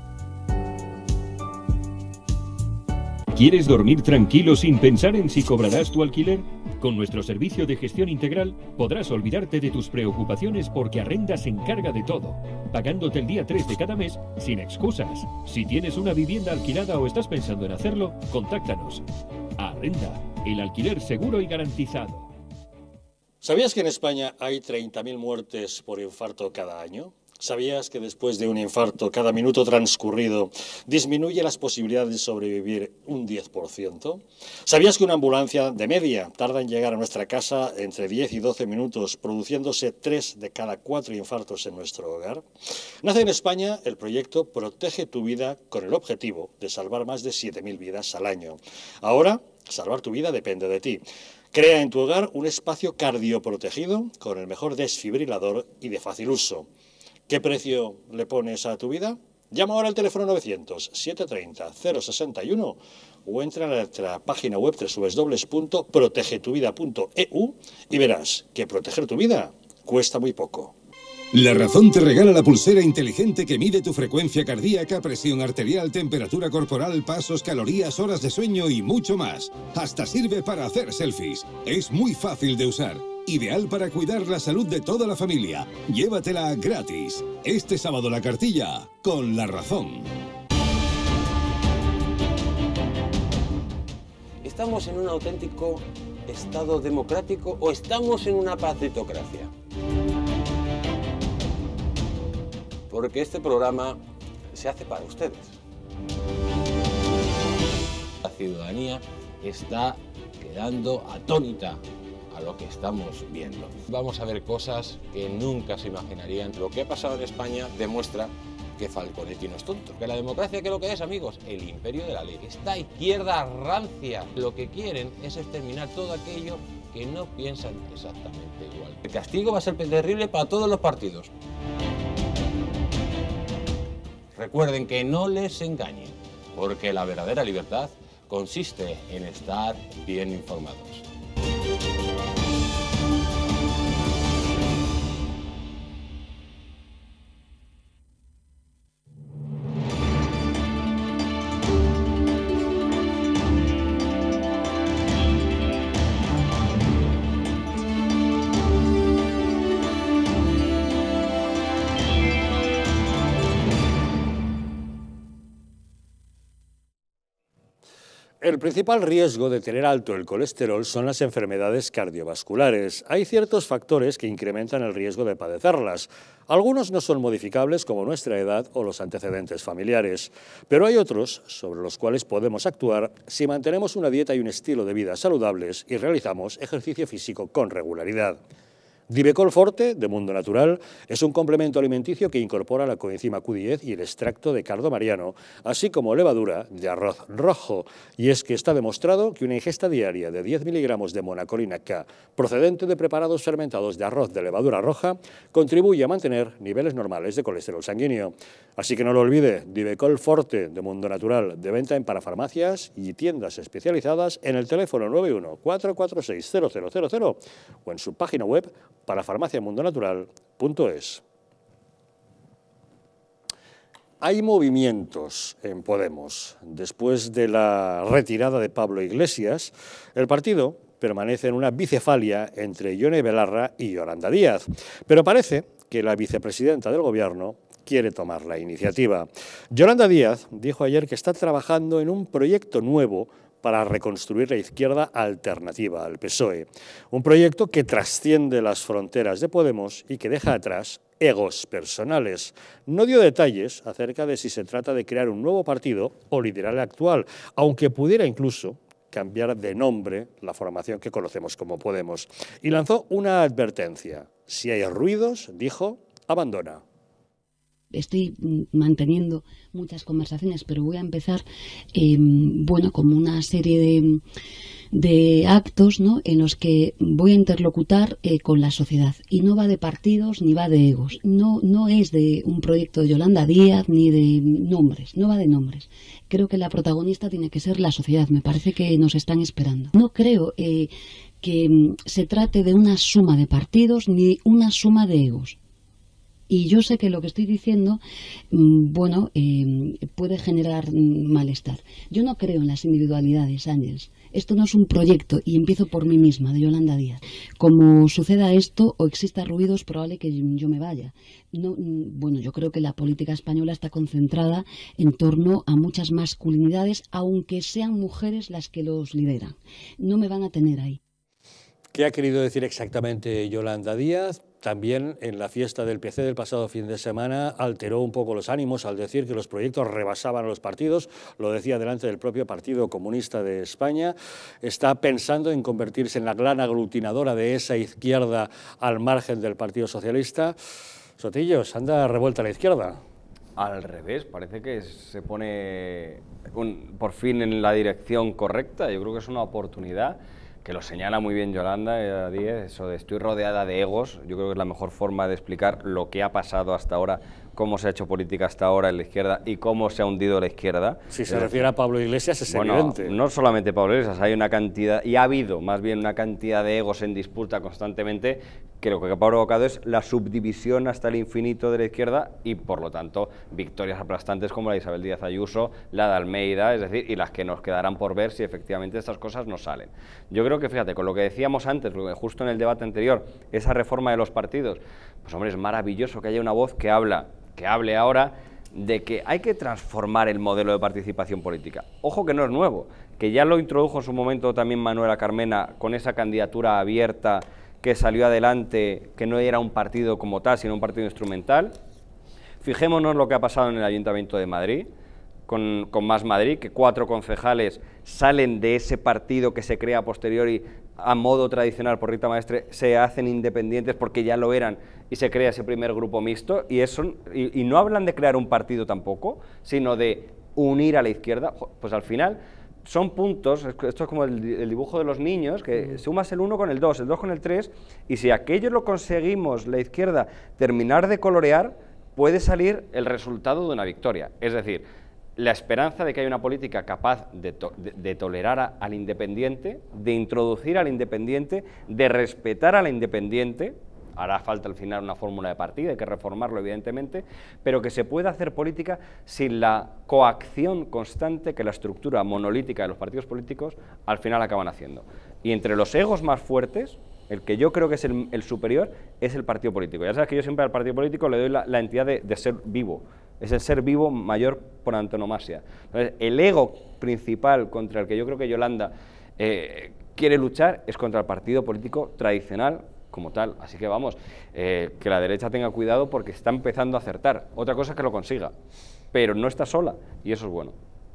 ¿Quieres dormir tranquilo sin pensar en si cobrarás tu alquiler? Con nuestro servicio de gestión integral podrás olvidarte de tus preocupaciones porque Arrenda se encarga de todo, pagándote el día tres de cada mes sin excusas. Si tienes una vivienda alquilada o estás pensando en hacerlo, contáctanos. Arrenda, el alquiler seguro y garantizado. ¿Sabías que en España hay treinta mil muertes por infarto cada año? ¿Sabías que después de un infarto, cada minuto transcurrido disminuye las posibilidades de sobrevivir un diez por ciento? ¿Sabías que una ambulancia de media tarda en llegar a nuestra casa entre diez y doce minutos, produciéndose tres de cada cuatro infartos en nuestro hogar? Nace en España el proyecto Protege tu Vida con el objetivo de salvar más de siete mil vidas al año. Ahora, salvar tu vida depende de ti. Crea en tu hogar un espacio cardioprotegido con el mejor desfibrilador y de fácil uso. ¿Qué precio le pones a tu vida? Llama ahora al teléfono novecientos, setecientos treinta, cero sesenta y uno o entra a nuestra página web doble u doble u doble u punto protege tu vida punto e u y verás que proteger tu vida cuesta muy poco. La Razón te regala la pulsera inteligente que mide tu frecuencia cardíaca, presión arterial, temperatura corporal, pasos, calorías, horas de sueño y mucho más. Hasta sirve para hacer selfies. Es muy fácil de usar. Ideal para cuidar la salud de toda la familia. Llévatela gratis. Este sábado la cartilla con La Razón. ¿Estamos en un auténtico Estado democrático o estamos en una partitocracia? Porque este programa se hace para ustedes. La ciudadanía está quedando atónita a lo que estamos viendo. Vamos a ver cosas que nunca se imaginarían. Lo que ha pasado en España demuestra que Falconetti no es tonto. Que la democracia, ¿qué es lo que es, amigos? El imperio de la ley. Esta izquierda rancia lo que quieren es exterminar todo aquello que no piensan exactamente igual. El castigo va a ser terrible para todos los partidos. Recuerden que no les engañen, porque la verdadera libertad consiste en estar bien informados. El principal riesgo de tener alto el colesterol son las enfermedades cardiovasculares. Hay ciertos factores que incrementan el riesgo de padecerlas. Algunos no son modificables, como nuestra edad o los antecedentes familiares, pero hay otros sobre los cuales podemos actuar si mantenemos una dieta y un estilo de vida saludables y realizamos ejercicio físico con regularidad. Divecol Forte, de Mundo Natural, es un complemento alimenticio que incorpora la coenzima Q diez y el extracto de cardo mariano, así como levadura de arroz rojo. Y es que está demostrado que una ingesta diaria de diez miligramos de monacolina K, procedente de preparados fermentados de arroz de levadura roja, contribuye a mantener niveles normales de colesterol sanguíneo. Así que no lo olvide, Divecol Forte, de Mundo Natural, de venta en parafarmacias y tiendas especializadas en el teléfono nueve uno, cuatro cuatro seis, cero cero cero cero o en su página web parafarmaciamundonatural punto es. Hay movimientos en Podemos. Después de la retirada de Pablo Iglesias, el partido permanece en una bicefalia entre Yone Belarra y Yolanda Díaz, pero parece que la vicepresidenta del Gobierno quiere tomar la iniciativa. Yolanda Díaz dijo ayer que está trabajando en un proyecto nuevo para reconstruir la izquierda alternativa al P S O E. Un proyecto que trasciende las fronteras de Podemos y que deja atrás egos personales. No dio detalles acerca de si se trata de crear un nuevo partido o liderar el actual, aunque pudiera incluso cambiar de nombre la formación que conocemos como Podemos. Y lanzó una advertencia. Si hay ruidos, dijo, abandona. Estoy manteniendo muchas conversaciones, pero voy a empezar, eh, bueno, como una serie de, de actos, ¿no?, en los que voy a interlocutar eh, con la sociedad. Y no va de partidos ni va de egos. No, no es de un proyecto de Yolanda Díaz ni de nombres. No va de nombres. Creo que la protagonista tiene que ser la sociedad. Me parece que nos están esperando. No creo eh, que se trate de una suma de partidos ni una suma de egos. Y yo sé que lo que estoy diciendo, bueno, eh, puede generar malestar. Yo no creo en las individualidades, Ángeles. Esto no es un proyecto, y empiezo por mí misma, de Yolanda Díaz. Como suceda esto o exista ruido, es probable que yo me vaya. No, bueno, yo creo que la política española está concentrada en torno a muchas masculinidades, aunque sean mujeres las que los lideran. No me van a tener ahí. ¿Qué ha querido decir exactamente Yolanda Díaz? también en la fiesta del P C del pasado fin de semana alteró un poco los ánimos al decir que los proyectos rebasaban a los partidos, lo decía delante del propio Partido Comunista de España. Está pensando en convertirse en la gran aglutinadora de esa izquierda al margen del Partido Socialista. Sotillos, anda revuelta a la izquierda. Al revés, parece que se pone un, por fin en la dirección correcta. Yo creo que es una oportunidad que lo señala muy bien Yolanda Díez, eso de estoy rodeada de egos. Yo creo que es la mejor forma de explicar lo que ha pasado hasta ahora, cómo se ha hecho política hasta ahora en la izquierda y cómo se ha hundido la izquierda. Si se refiere a Pablo Iglesias es bueno, evidente. No solamente Pablo Iglesias, hay una cantidad, y ha habido más bien una cantidad de egos en disputa constantemente, que lo que ha provocado es la subdivisión hasta el infinito de la izquierda y, por lo tanto, victorias aplastantes como la de Isabel Díaz Ayuso, la de Almeida, es decir, y las que nos quedarán por ver si efectivamente estas cosas no salen. Yo creo que, fíjate, con lo que decíamos antes, justo en el debate anterior, esa reforma de los partidos, pues hombre, es maravilloso que haya una voz que habla, que hable ahora de que hay que transformar el modelo de participación política. Ojo que no es nuevo, que ya lo introdujo en su momento también Manuela Carmena con esa candidatura abierta que salió adelante, que no era un partido como tal, sino un partido instrumental. Fijémonos lo que ha pasado en el Ayuntamiento de Madrid, con, con Más Madrid, que cuatro concejales salen de ese partido que se crea a posteriori a modo tradicional por Rita Maestre, se hacen independientes porque ya lo eran y se crea ese primer grupo mixto, y, eso, y, y no hablan de crear un partido tampoco, sino de unir a la izquierda. Pues al final son puntos, esto es como el, el dibujo de los niños, que sumas el uno con el dos, el dos con el tres, y si aquello lo conseguimos, la izquierda, terminar de colorear, puede salir el resultado de una victoria. Es decir, la esperanza de que haya una política capaz de, to de, de tolerar a, al independiente, de introducir al independiente, de respetar al independiente. Hará falta al final una fórmula de partida, hay que reformarlo evidentemente, pero que se pueda hacer política sin la coacción constante que la estructura monolítica de los partidos políticos al final acaban haciendo. Y entre los egos más fuertes, el que yo creo que es el, el superior es el partido político. Ya sabes que yo siempre al partido político le doy la, la entidad de, de ser vivo, es el ser vivo mayor por antonomasia. Entonces, el ego principal contra el que yo creo que Yolanda eh, quiere luchar es contra el partido político tradicional como tal. Así que vamos, eh, que la derecha tenga cuidado porque está empezando a acertar. Otra cosa es que lo consiga, pero no está sola y eso es bueno.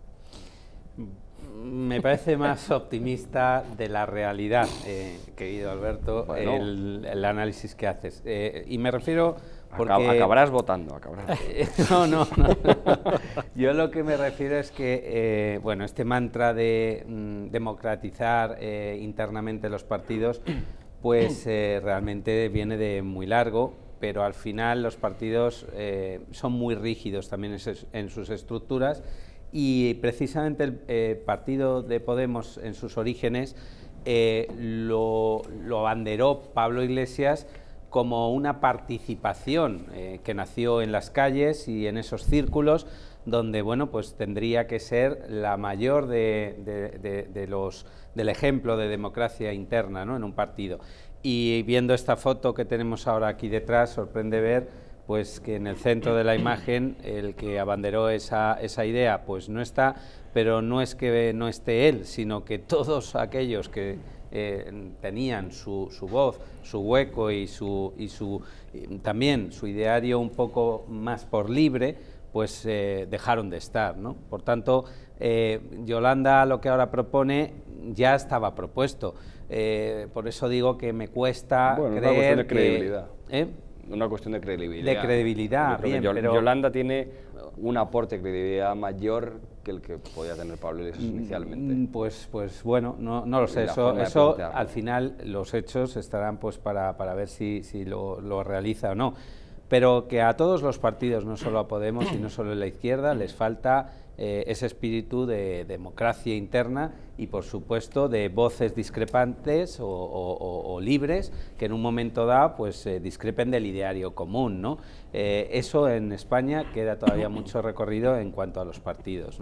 Me parece más optimista de la realidad, eh, querido Alberto, bueno. el, el análisis que haces. Eh, y me refiero porque... Acab acabarás votando, acabarás. no, no, no. Yo lo que me refiero es que, eh, bueno, este mantra de mm, democratizar eh, internamente los partidos, pues eh, realmente viene de muy largo, pero al final los partidos eh, son muy rígidos también en sus, en sus estructuras, y precisamente el eh, partido de Podemos en sus orígenes eh, lo, lo abanderó Pablo Iglesias como una participación eh, que nació en las calles y en esos círculos donde, bueno, pues tendría que ser la mayor de, de, de, de los, del ejemplo de democracia interna, ¿no?, en un partido. Y viendo esta foto que tenemos ahora aquí detrás, sorprende ver pues que en el centro de la imagen el que abanderó esa, esa idea pues no está, pero no es que no esté él, sino que todos aquellos que eh, tenían su, su voz, su hueco y, su, y, su, y también su ideario un poco más por libre, pues eh, dejaron de estar, ¿no? Por tanto, eh, Yolanda lo que ahora propone ya estaba propuesto, eh, por eso digo que me cuesta bueno, creer una cuestión de que, credibilidad. ¿eh? Una cuestión de credibilidad. De credibilidad, bien, Yol pero... Yolanda tiene un aporte de credibilidad mayor que el que podía tener Pablo Iglesias inicialmente. Pues, pues bueno, no, no lo sé, eso, eso al final los hechos estarán pues para, para ver si, si lo, lo realiza o no. Pero que a todos los partidos, no solo a Podemos, sino solo a la izquierda, les falta eh, ese espíritu de democracia interna y, por supuesto, de voces discrepantes o, o, o, o libres que en un momento dado pues, eh, discrepen del ideario común, ¿no? Eh, eso en España queda todavía mucho recorrido en cuanto a los partidos, ¿no?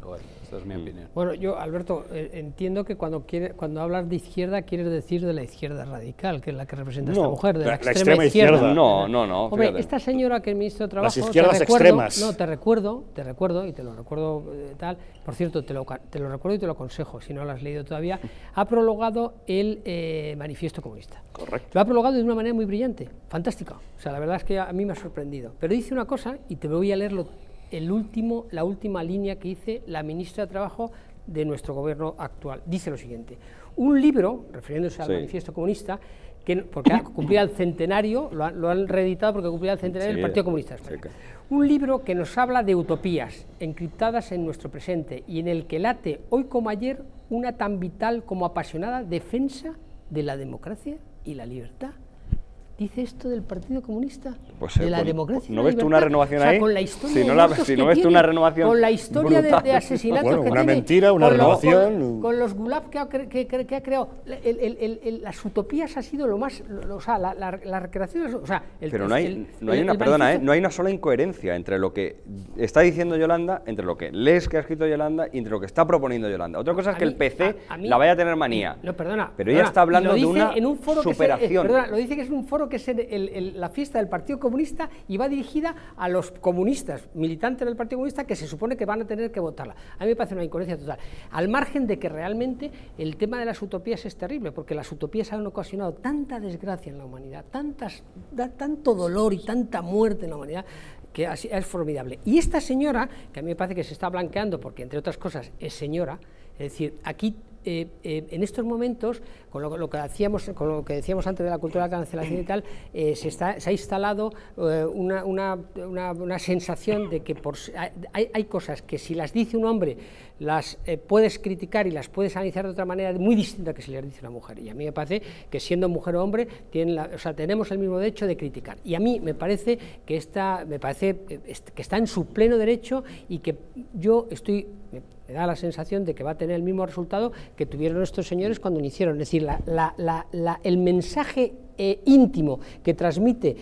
Bueno, esa es mi opinión. Bueno, yo, Alberto, eh, entiendo que cuando quiere, cuando hablas de izquierda quieres decir de la izquierda radical, que es la que representa no, esta mujer, de la, la, extrema, la extrema izquierda. izquierda. No, no, no. Hombre, fíjate. esta señora que es ministro de Trabajo, Las izquierdas te recuerdo, extremas. no, te recuerdo, te recuerdo, y te lo recuerdo eh, tal, por cierto, te lo, te lo recuerdo y te lo aconsejo, si no lo has leído todavía, ha prologado el eh, manifiesto comunista. Correcto. Lo ha prologado de una manera muy brillante, fantástica. O sea, la verdad es que a mí me ha sorprendido. Pero dice una cosa, y te voy a leerlo, el último, la última línea que dice la ministra de Trabajo de nuestro gobierno actual. Dice lo siguiente: un libro, refiriéndose al sí. manifiesto comunista, que, porque cumplía el centenario, lo han, lo han reeditado porque cumplía el centenario sí, del Partido Comunista Español. Sí, un libro que nos habla de utopías encriptadas en nuestro presente y en el que late hoy como ayer una tan vital como apasionada defensa de la democracia y la libertad. Dice esto del Partido Comunista, pues, de la pues, democracia. ¿no y ves tú una renovación o sea, ahí? Con la historia Si de no, la, muertos si que no ves tú tiene, una renovación con la historia de, de, asesinatos bueno, que una tiene, mentira, una con renovación. Lo, con, con los gulab que ha, que, que, que ha creado, el, el, el, el, las utopías ha sido lo más, lo, o sea, la, la, la recreación, de las, o sea, el, pero no hay, el, no hay el, una, el perdona, manifiesto, ¿eh? No hay una sola incoherencia entre lo que está diciendo Yolanda, entre lo que lees que ha escrito Yolanda y entre lo que está proponiendo Yolanda. Otra cosa es a que mí, el P C a, a mí, la vaya a tener manía. No, perdona. Pero perdona, ella está hablando lo dice de una en un foro superación. Que es, eh, perdona, lo dice que es un foro que es el, el, el, la fiesta del Partido Comunista y va dirigida a los comunistas, militantes del Partido Comunista, que se supone que van a tener que votarla. A mí me parece una incoherencia total. Al margen de que realmente el tema de las utopías es terrible, porque las utopías han ocasionado tanta desgracia en la humanidad, tantas, da, tanto dolor y tanta muerte en la humanidad, que es formidable. Y esta señora, que a mí me parece que se está blanqueando, porque entre otras cosas es señora, es decir, aquí eh, eh, en estos momentos, con lo, lo que hacíamos, con lo que decíamos antes de la cultura de la cancelación y tal, eh, se, está, se ha instalado eh, una, una, una, una sensación de que por, hay, hay cosas que si las dice un hombre las eh, puedes criticar y las puedes analizar de otra manera muy distinta que si las dice una mujer. Y a mí me parece que siendo mujer o hombre tienen la, o sea, tenemos el mismo derecho de criticar. Y a mí me parece que esta, me parece que está en su pleno derecho y que yo estoy me, me da la sensación de que va a tener el mismo resultado que tuvieron estos señores cuando iniciaron. Es decir, la, la, la, la, el mensaje eh, íntimo que transmite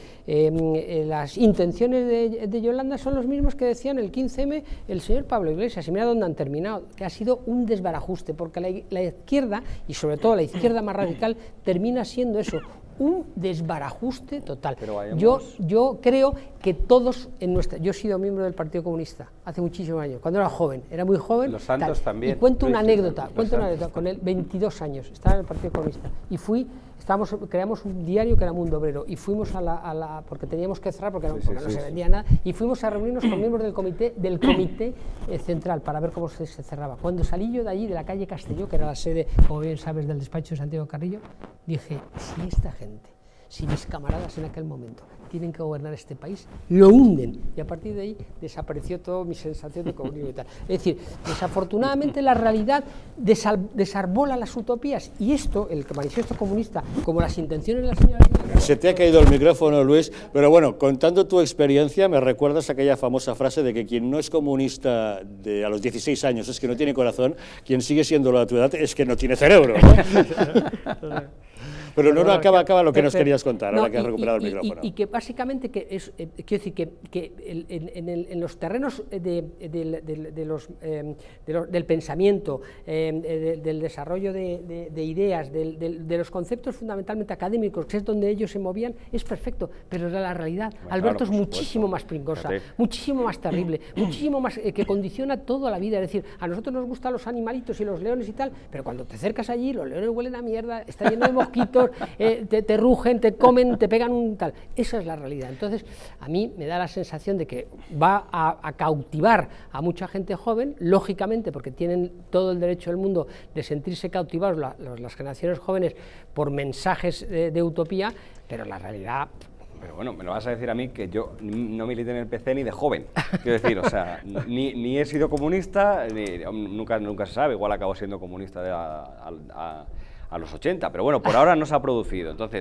eh, las intenciones de, de Yolanda son los mismos que decían el quince eme el señor Pablo Iglesias. Y mira dónde han terminado, que ha sido un desbarajuste, porque la, la izquierda, y sobre todo la izquierda más radical, termina siendo eso, un desbarajuste total. Yo, yo creo que todos en nuestra... Yo he sido miembro del Partido Comunista hace muchísimos años, cuando era joven, era muy joven. Los Santos tal, también. Y cuento una Luis, anécdota, cuento una anécdota, con él, veintidós años, estaba en el Partido Comunista, y fui... Estábamos, creamos un diario que era Mundo Obrero y fuimos a la, a la porque teníamos que cerrar porque, sí, porque sí, no sí, se vendía sí. nada, y fuimos a reunirnos con miembros del comité del comité eh, central para ver cómo se, se cerraba. Cuando salí yo de allí, de la calle Castelló, que era la sede, como bien sabes, del despacho de Santiago Carrillo, dije, si esta gente, si mis camaradas en aquel momento tienen que gobernar este país, lo hunden. Y a partir de ahí desapareció toda mi sensación de comunismo y tal. Es decir, desafortunadamente la realidad desarbola las utopías, y esto, el manifiesto comunista, como las intenciones de la señora... Se te ha caído el micrófono, Luis, pero bueno, contando tu experiencia, me recuerdas aquella famosa frase de que quien no es comunista de, a los dieciséis años es que no tiene corazón, quien sigue siendo a tu edad es que no tiene cerebro, ¿no? Pero no, no acaba, acaba lo que nos querías contar, ahora que has recuperado el micrófono. Y, y que básicamente, que es, eh, quiero decir, que, que el, en, en, el, en los terrenos de, de, de, de los, eh, de los, del pensamiento, eh, de, del desarrollo de, de, de ideas, de, de, de los conceptos fundamentalmente académicos, que es donde ellos se movían, es perfecto, pero la realidad, bueno, Alberto, claro, es muchísimo más pringosa, Fíjate. muchísimo más terrible, muchísimo más, eh, que condiciona toda la vida. Es decir, a nosotros nos gustan los animalitos y los leones y tal, pero cuando te acercas allí, los leones huelen a mierda, está lleno de mosquitos, Eh, te, te rugen, te comen, te pegan un tal. Esa es la realidad. Entonces, a mí me da la sensación de que va a, a cautivar a mucha gente joven, lógicamente, porque tienen todo el derecho del mundo de sentirse cautivados la, los, las generaciones jóvenes por mensajes de, de utopía, pero la realidad... Pero bueno, me lo vas a decir a mí que yo no milité en el P C ni de joven. Quiero decir, o sea, ni, ni he sido comunista, ni, nunca, nunca se sabe, igual acabo siendo comunista de a, a, a, a los ochenta, pero bueno, por ahora no se ha producido. Entonces,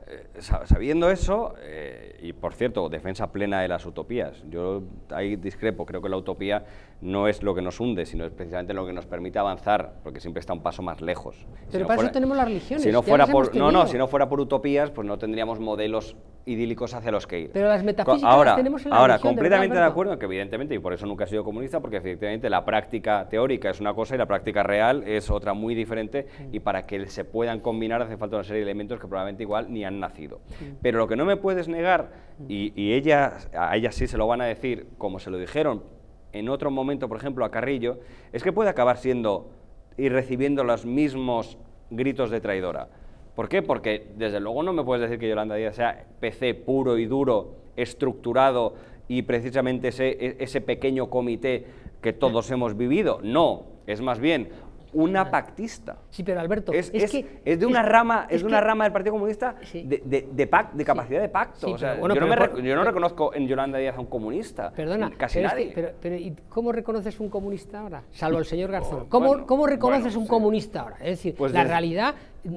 eh, sabiendo eso, eh, y por cierto, defensa plena de las utopías, yo ahí discrepo, creo que la utopía no es lo que nos hunde, sino es precisamente lo que nos permite avanzar, porque siempre está un paso más lejos. Pero si no para fuera, eso tenemos las religiones. Si no, ya fuera las hemos por, no, no, tenido. si no fuera por utopías, pues no tendríamos modelos idílicos hacia los que ir. Pero las metafísicas ahora, las tenemos en la Ahora, religión, completamente de, de acuerdo, que evidentemente, y por eso nunca he sido comunista, porque efectivamente la práctica teórica es una cosa y la práctica real es otra muy diferente, y para que se puedan combinar hace falta una serie de elementos que probablemente igual ni han nacido. Pero lo que no me puedes negar, y, y ella, a ella sí se lo van a decir, como se lo dijeron en otro momento, por ejemplo, a Carrillo, es que puede acabar siendo y recibiendo los mismos gritos de traidora. ¿Por qué? Porque desde luego no me puedes decir que Yolanda Díaz sea P C puro y duro, estructurado y precisamente ese, ese pequeño comité que todos hemos vivido. No, es más bien una pactista. Sí, pero Alberto, es, es, es, que, es de una es, rama, es es de una que, rama del Partido Comunista sí. de, de, de, pac, de capacidad sí. de pacto. Sí, o sea, bueno, yo, no me, por, yo no pero, reconozco en Yolanda Díaz a un comunista. Perdona, casi pero nadie. Es que, pero, pero ¿y cómo reconoces un comunista ahora? Salvo el señor Garzón. ¿Cómo, bueno, ¿cómo reconoces bueno, un sí. comunista ahora? Es decir, pues la desde, realidad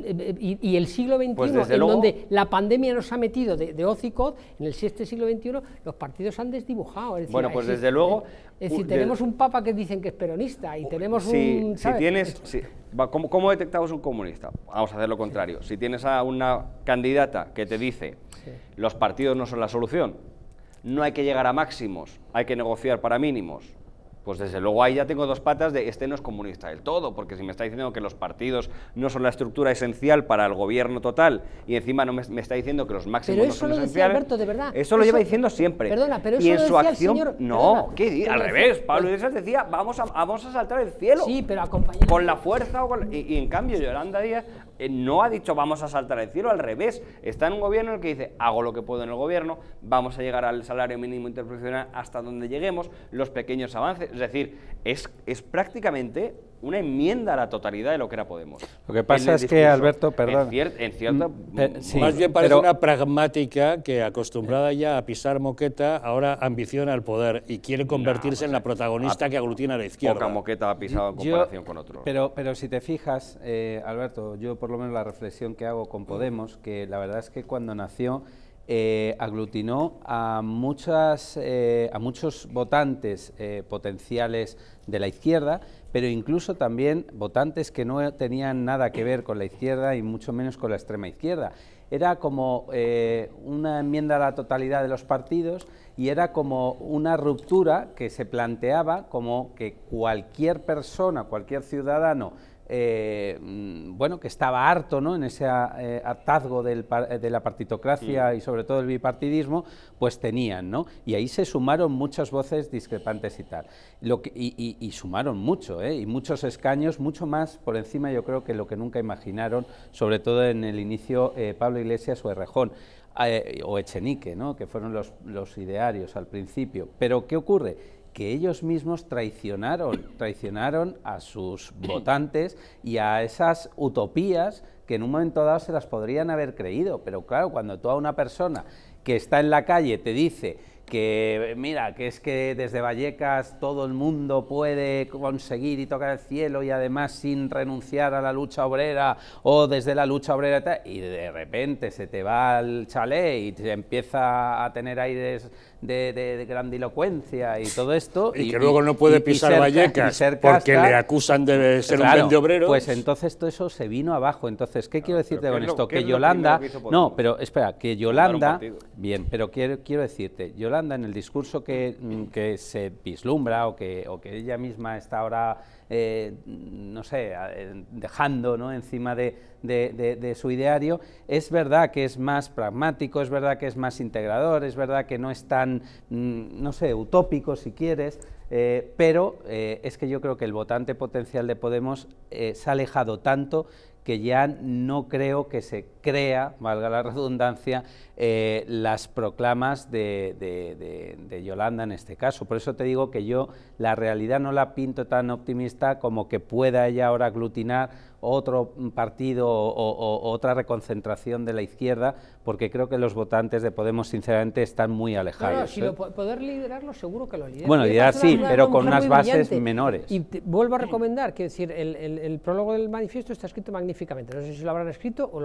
y, y el siglo veintiuno, pues en luego, donde la pandemia nos ha metido de, de hoz y coz, en el este siglo veintiuno los partidos han desdibujado. Es decir, bueno, pues es desde decir, luego... Es decir, uh, tenemos de, un papa que dicen que es peronista y tenemos si, un... Si tienes... Si, ¿cómo, ¿Cómo detectamos un comunista? Vamos a hacer lo contrario. Si tienes a una candidata que te dice sí. los partidos no son la solución, no hay que llegar a máximos, hay que negociar para mínimos, pues desde luego ahí ya tengo dos patas de este no es comunista del todo, porque si me está diciendo que los partidos no son la estructura esencial para el gobierno total y encima no me, me está diciendo que los máximos no son esenciales, Alberto, de verdad. Eso lo eso, lleva diciendo siempre. Perdona, pero eso y en lo su decía acción, el señor, no, perdona, ¿qué? Al revés, Pablo Iglesias decía, vamos a, vamos a saltar el cielo. Sí, pero acompañado. Con la fuerza, o con, y, y en cambio Yolanda Díaz eh, no ha dicho vamos a saltar el cielo, al revés, está en un gobierno en el que dice, hago lo que puedo en el gobierno, vamos a llegar al salario mínimo interprofesional hasta donde lleguemos, los pequeños avances, es decir, es Es, es prácticamente una enmienda a la totalidad de lo que era Podemos. Lo que pasa es que, Alberto, perdón... En, cier, en cierta... Pe sí, más bien parece pero, una pragmática que, acostumbrada ya a pisar moqueta, ahora ambiciona el poder y quiere convertirse no, pues en la protagonista a, que aglutina a la izquierda. Poca moqueta ha pisado en comparación yo, con otros. Pero, pero si te fijas, eh, Alberto, yo por lo menos la reflexión que hago con Podemos, que la verdad es que cuando nació... Eh, aglutinó a, muchas, eh, a muchos votantes eh, potenciales de la izquierda, pero incluso también votantes que no tenían nada que ver con la izquierda y mucho menos con la extrema izquierda. Era como eh, una enmienda a la totalidad de los partidos y era como una ruptura que se planteaba como que cualquier persona, cualquier ciudadano, Eh, bueno, que estaba harto, ¿no?, en ese eh, hartazgo del, de la partitocracia y sobre todo el bipartidismo, pues tenían, ¿no? Y ahí se sumaron muchas voces discrepantes y tal. Lo que, y, y, y sumaron mucho, ¿eh? Y muchos escaños, mucho más por encima, yo creo, que lo que nunca imaginaron, sobre todo en el inicio eh, Pablo Iglesias o Errejón. Eh, o Echenique, ¿no?, que fueron los, los idearios al principio. Pero ¿qué ocurre? Que ellos mismos traicionaron, traicionaron a sus votantes y a esas utopías que en un momento dado se las podrían haber creído. Pero claro, cuando toda una persona que está en la calle te dice que, mira, que es que desde Vallecas todo el mundo puede conseguir y tocar el cielo y además sin renunciar a la lucha obrera o desde la lucha obrera tal, y de repente se te va al chalet y te empieza a tener aires de, de, de grandilocuencia y todo esto. Y, y que luego no puede y, pisar y ser, Vallecas ser porque le acusan de ser claro, un vendeobreros. Pues entonces todo eso se vino abajo. Entonces, ¿qué quiero decirte con esto? Que Yolanda... No, pero espera, que Yolanda... Bien, pero quiero, quiero decirte, Yolanda en el discurso que, que se vislumbra o que, o que ella misma está ahora, eh, no sé, dejando, ¿no?, encima de, de, de, de su ideario, es verdad que es más pragmático, es verdad que es más integrador, es verdad que no es tan, no sé, utópico si quieres, eh, pero eh, es que yo creo que el votante potencial de Podemos eh, se ha alejado tanto que ya no creo que se crea, valga la redundancia, eh, las proclamas de, de, de, de Yolanda en este caso. Por eso te digo que yo la realidad no la pinto tan optimista como que pueda ella ahora aglutinar otro partido o, o, o otra reconcentración de la izquierda, porque creo que los votantes de Podemos sinceramente están muy alejados. No, no, si ¿eh? lo, poder liderarlo seguro que lo lidera. Bueno, liderar sí, pero con unas bases menores. Y te, vuelvo a recomendar que decir, el, el, el prólogo del manifiesto está escrito magníficamente, no sé si lo habrán escrito o lo ha escrito ya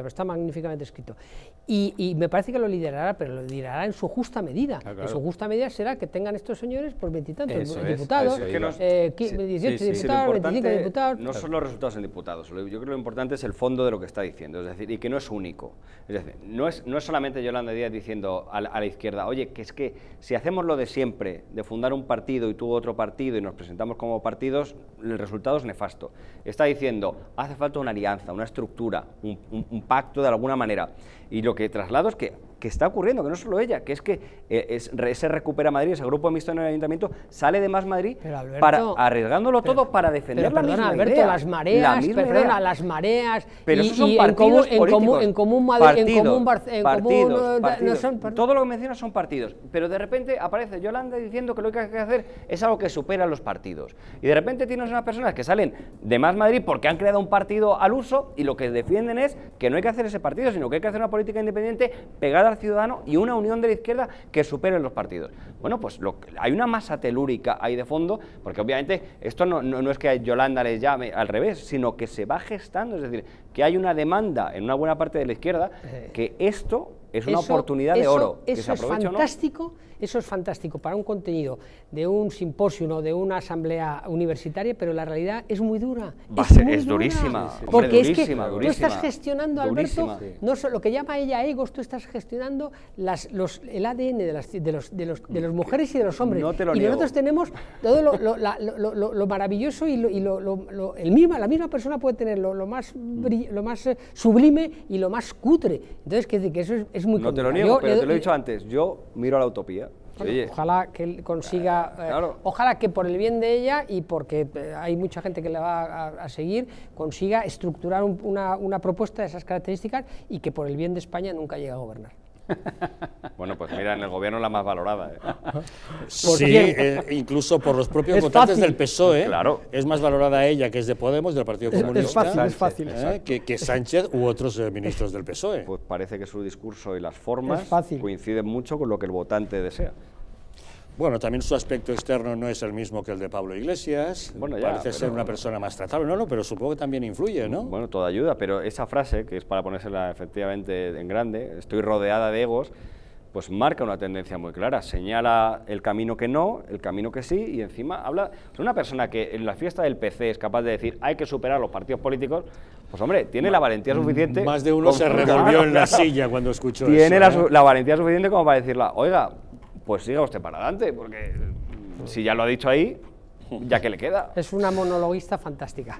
pero está magníficamente escrito. Y, y me parece que lo liderará, pero lo liderará en su justa medida. Ah, claro. En su justa medida será que tengan estos señores pues veintitantos diputados, es que los, eh, dieciocho sí, sí, diputados, sí, veinticinco diputados. No son los resultados en diputados, yo creo que lo importante es el fondo de lo que está diciendo, es decir, y que no es único. Es decir, no es, no es solamente Yolanda Díaz diciendo a la, a la izquierda, oye, que es que si hacemos lo de siempre, de fundar un partido y tú otro partido y nos presentamos como partidos, el resultado es nefasto. Está diciendo, hace falta una alianza, una estructura, un, un, un pacto de alguna manera. Y lo que traslado es que, que está ocurriendo, que no solo ella, que es que eh, es, ese Recupera Madrid, ese grupo mixto en el Ayuntamiento, sale de Más Madrid Alberto, para, arriesgándolo pero, todo para defender pero, la perdona, misma Alberto, idea. las mareas, la perdona, idea. las mareas, pero y, esos son y partidos en común, en común Madrid, partidos, en común, Barce, en partidos, común, partidos. No son part... Todo lo que mencionas son partidos, pero de repente aparece Yolanda diciendo que lo que hay que hacer es algo que supera los partidos. Y de repente tienes unas personas que salen de Más Madrid porque han creado un partido al uso y lo que defienden es que no hay que hacer ese partido, sino que hay que hacer una política independiente pegada al ciudadano y una unión de la izquierda que supere los partidos. Bueno, pues lo, hay una masa telúrica ahí de fondo, porque obviamente esto no, no, no es que Yolanda les llame al revés, sino que se va gestando, es decir, que hay una demanda en una buena parte de la izquierda que esto es una eso, oportunidad de eso, oro. Eso que se es fantástico, ¿no? Eso es fantástico para un contenido de un simposio o de una asamblea universitaria, pero la realidad es muy dura. Va es ser, muy es dura, durísima. Porque hombre, es durísima, que durísima, tú estás gestionando, Alberto, durísima. no solo, lo que llama ella egos, tú estás gestionando las, los, el A D N de las de los, de los, de los mujeres y de los hombres. No te lo y niego. nosotros tenemos todo lo, lo, la, lo, lo, lo maravilloso y, lo, y lo, lo, lo, el misma, la misma persona puede tener lo, lo más, lo más sublime y lo más cutre. Entonces, que, que eso es, es muy No te lo niego, yo, pero yo, te lo he dicho antes, yo miro a la utopía. Bueno, ojalá que él consiga, eh, claro. ojalá que por el bien de ella y porque eh, hay mucha gente que la va a, a seguir, consiga estructurar un, una, una propuesta de esas características y que por el bien de España nunca llegue a gobernar. Bueno, pues mira, en el gobierno la más valorada. ¿eh? Sí, eh, incluso por los propios es votantes fácil. del P S O E, claro. Es más valorada ella, que es de Podemos, del Partido Comunista, es fácil, es fácil. Eh, que, que Sánchez u otros eh, ministros del P S O E. Pues parece que su discurso y las formas coinciden mucho con lo que el votante desea. Bueno, también su aspecto externo no es el mismo que el de Pablo Iglesias. Bueno, ya, Parece pero... ser una persona más tratable. No, no, pero supongo que también influye, ¿no? Bueno, todo ayuda, pero esa frase, que es para ponérsela efectivamente en grande, estoy rodeada de egos, pues marca una tendencia muy clara. Señala el camino que no, el camino que sí, y encima habla... Es una persona que en la fiesta del P C es capaz de decir hay que superar los partidos políticos. Pues hombre, tiene la valentía suficiente... Más de uno se revolvió en la silla cuando escuchó tiene eso. Tiene la, ¿eh? la valentía suficiente como para decirla, oiga, pues siga usted para adelante, porque si ya lo ha dicho ahí, ya que le queda. Es una monologuista fantástica.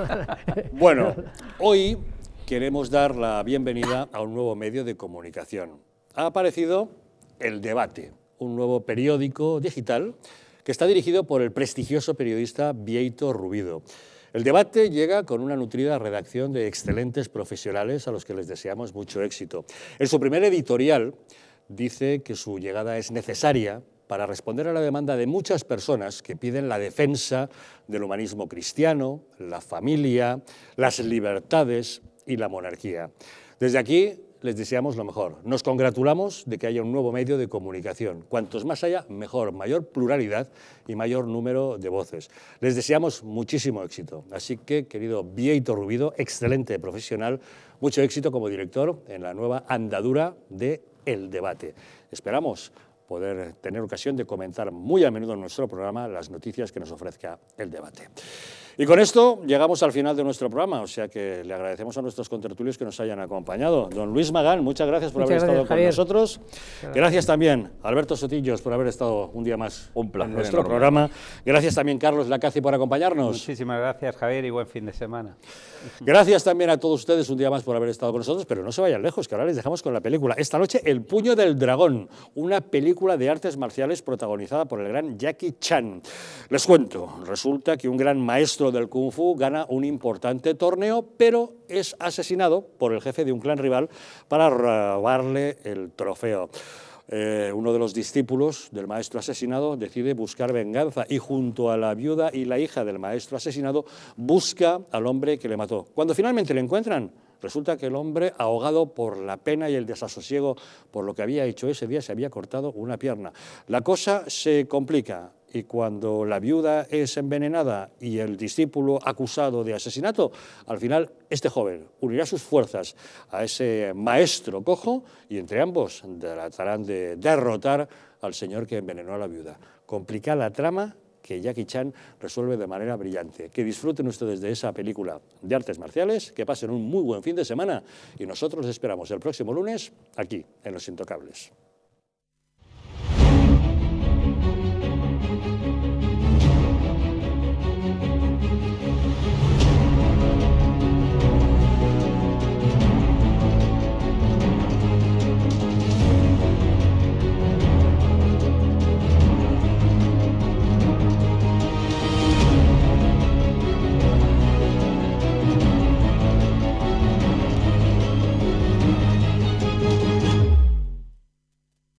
Bueno, hoy queremos dar la bienvenida a un nuevo medio de comunicación. Ha aparecido El Debate, un nuevo periódico digital que está dirigido por el prestigioso periodista Bieito Rubido. El Debate llega con una nutrida redacción de excelentes profesionales a los que les deseamos mucho éxito. En su primer editorial dice que su llegada es necesaria para responder a la demanda de muchas personas que piden la defensa del humanismo cristiano, la familia, las libertades y la monarquía. Desde aquí les deseamos lo mejor. Nos congratulamos de que haya un nuevo medio de comunicación. Cuantos más haya, mejor, mayor pluralidad y mayor número de voces. Les deseamos muchísimo éxito. Así que, querido Bieito Rubido, excelente profesional, mucho éxito como director en la nueva andadura de El Debate. Esperamos poder tener ocasión de comentar muy a menudo en nuestro programa las noticias que nos ofrezca El Debate. Y con esto llegamos al final de nuestro programa, o sea que le agradecemos a nuestros contertulios que nos hayan acompañado. Don Luis Magán, muchas gracias por muchas haber gracias, estado Javier. con nosotros. Gracias. gracias también a Alberto Sotillos por haber estado un día más un placer en nuestro enorme. programa. Gracias también, Carlos Lacaci, por acompañarnos. Muchísimas gracias, Javier, y buen fin de semana. Gracias también a todos ustedes un día más por haber estado con nosotros, pero no se vayan lejos, que ahora les dejamos con la película. Esta noche, El Puño del Dragón, una película de artes marciales protagonizada por el gran Jackie Chan. Les cuento, resulta que un gran maestro del Kung Fu gana un importante torneo, pero es asesinado por el jefe de un clan rival para robarle el trofeo. Eh, uno de los discípulos del maestro asesinado decide buscar venganza y junto a la viuda y la hija del maestro asesinado busca al hombre que le mató. Cuando finalmente le encuentran, Resulta que el hombre, ahogado por la pena y el desasosiego por lo que había hecho ese día, se había cortado una pierna. La cosa se complica y cuando la viuda es envenenada y el discípulo acusado de asesinato, al final este joven unirá sus fuerzas a ese maestro cojo y entre ambos tratarán de derrotar al señor que envenenó a la viuda. Complicada trama que Jackie Chan resuelve de manera brillante. Que disfruten ustedes de esa película de artes marciales, que pasen un muy buen fin de semana y nosotros les esperamos el próximo lunes aquí, en Los Intocables.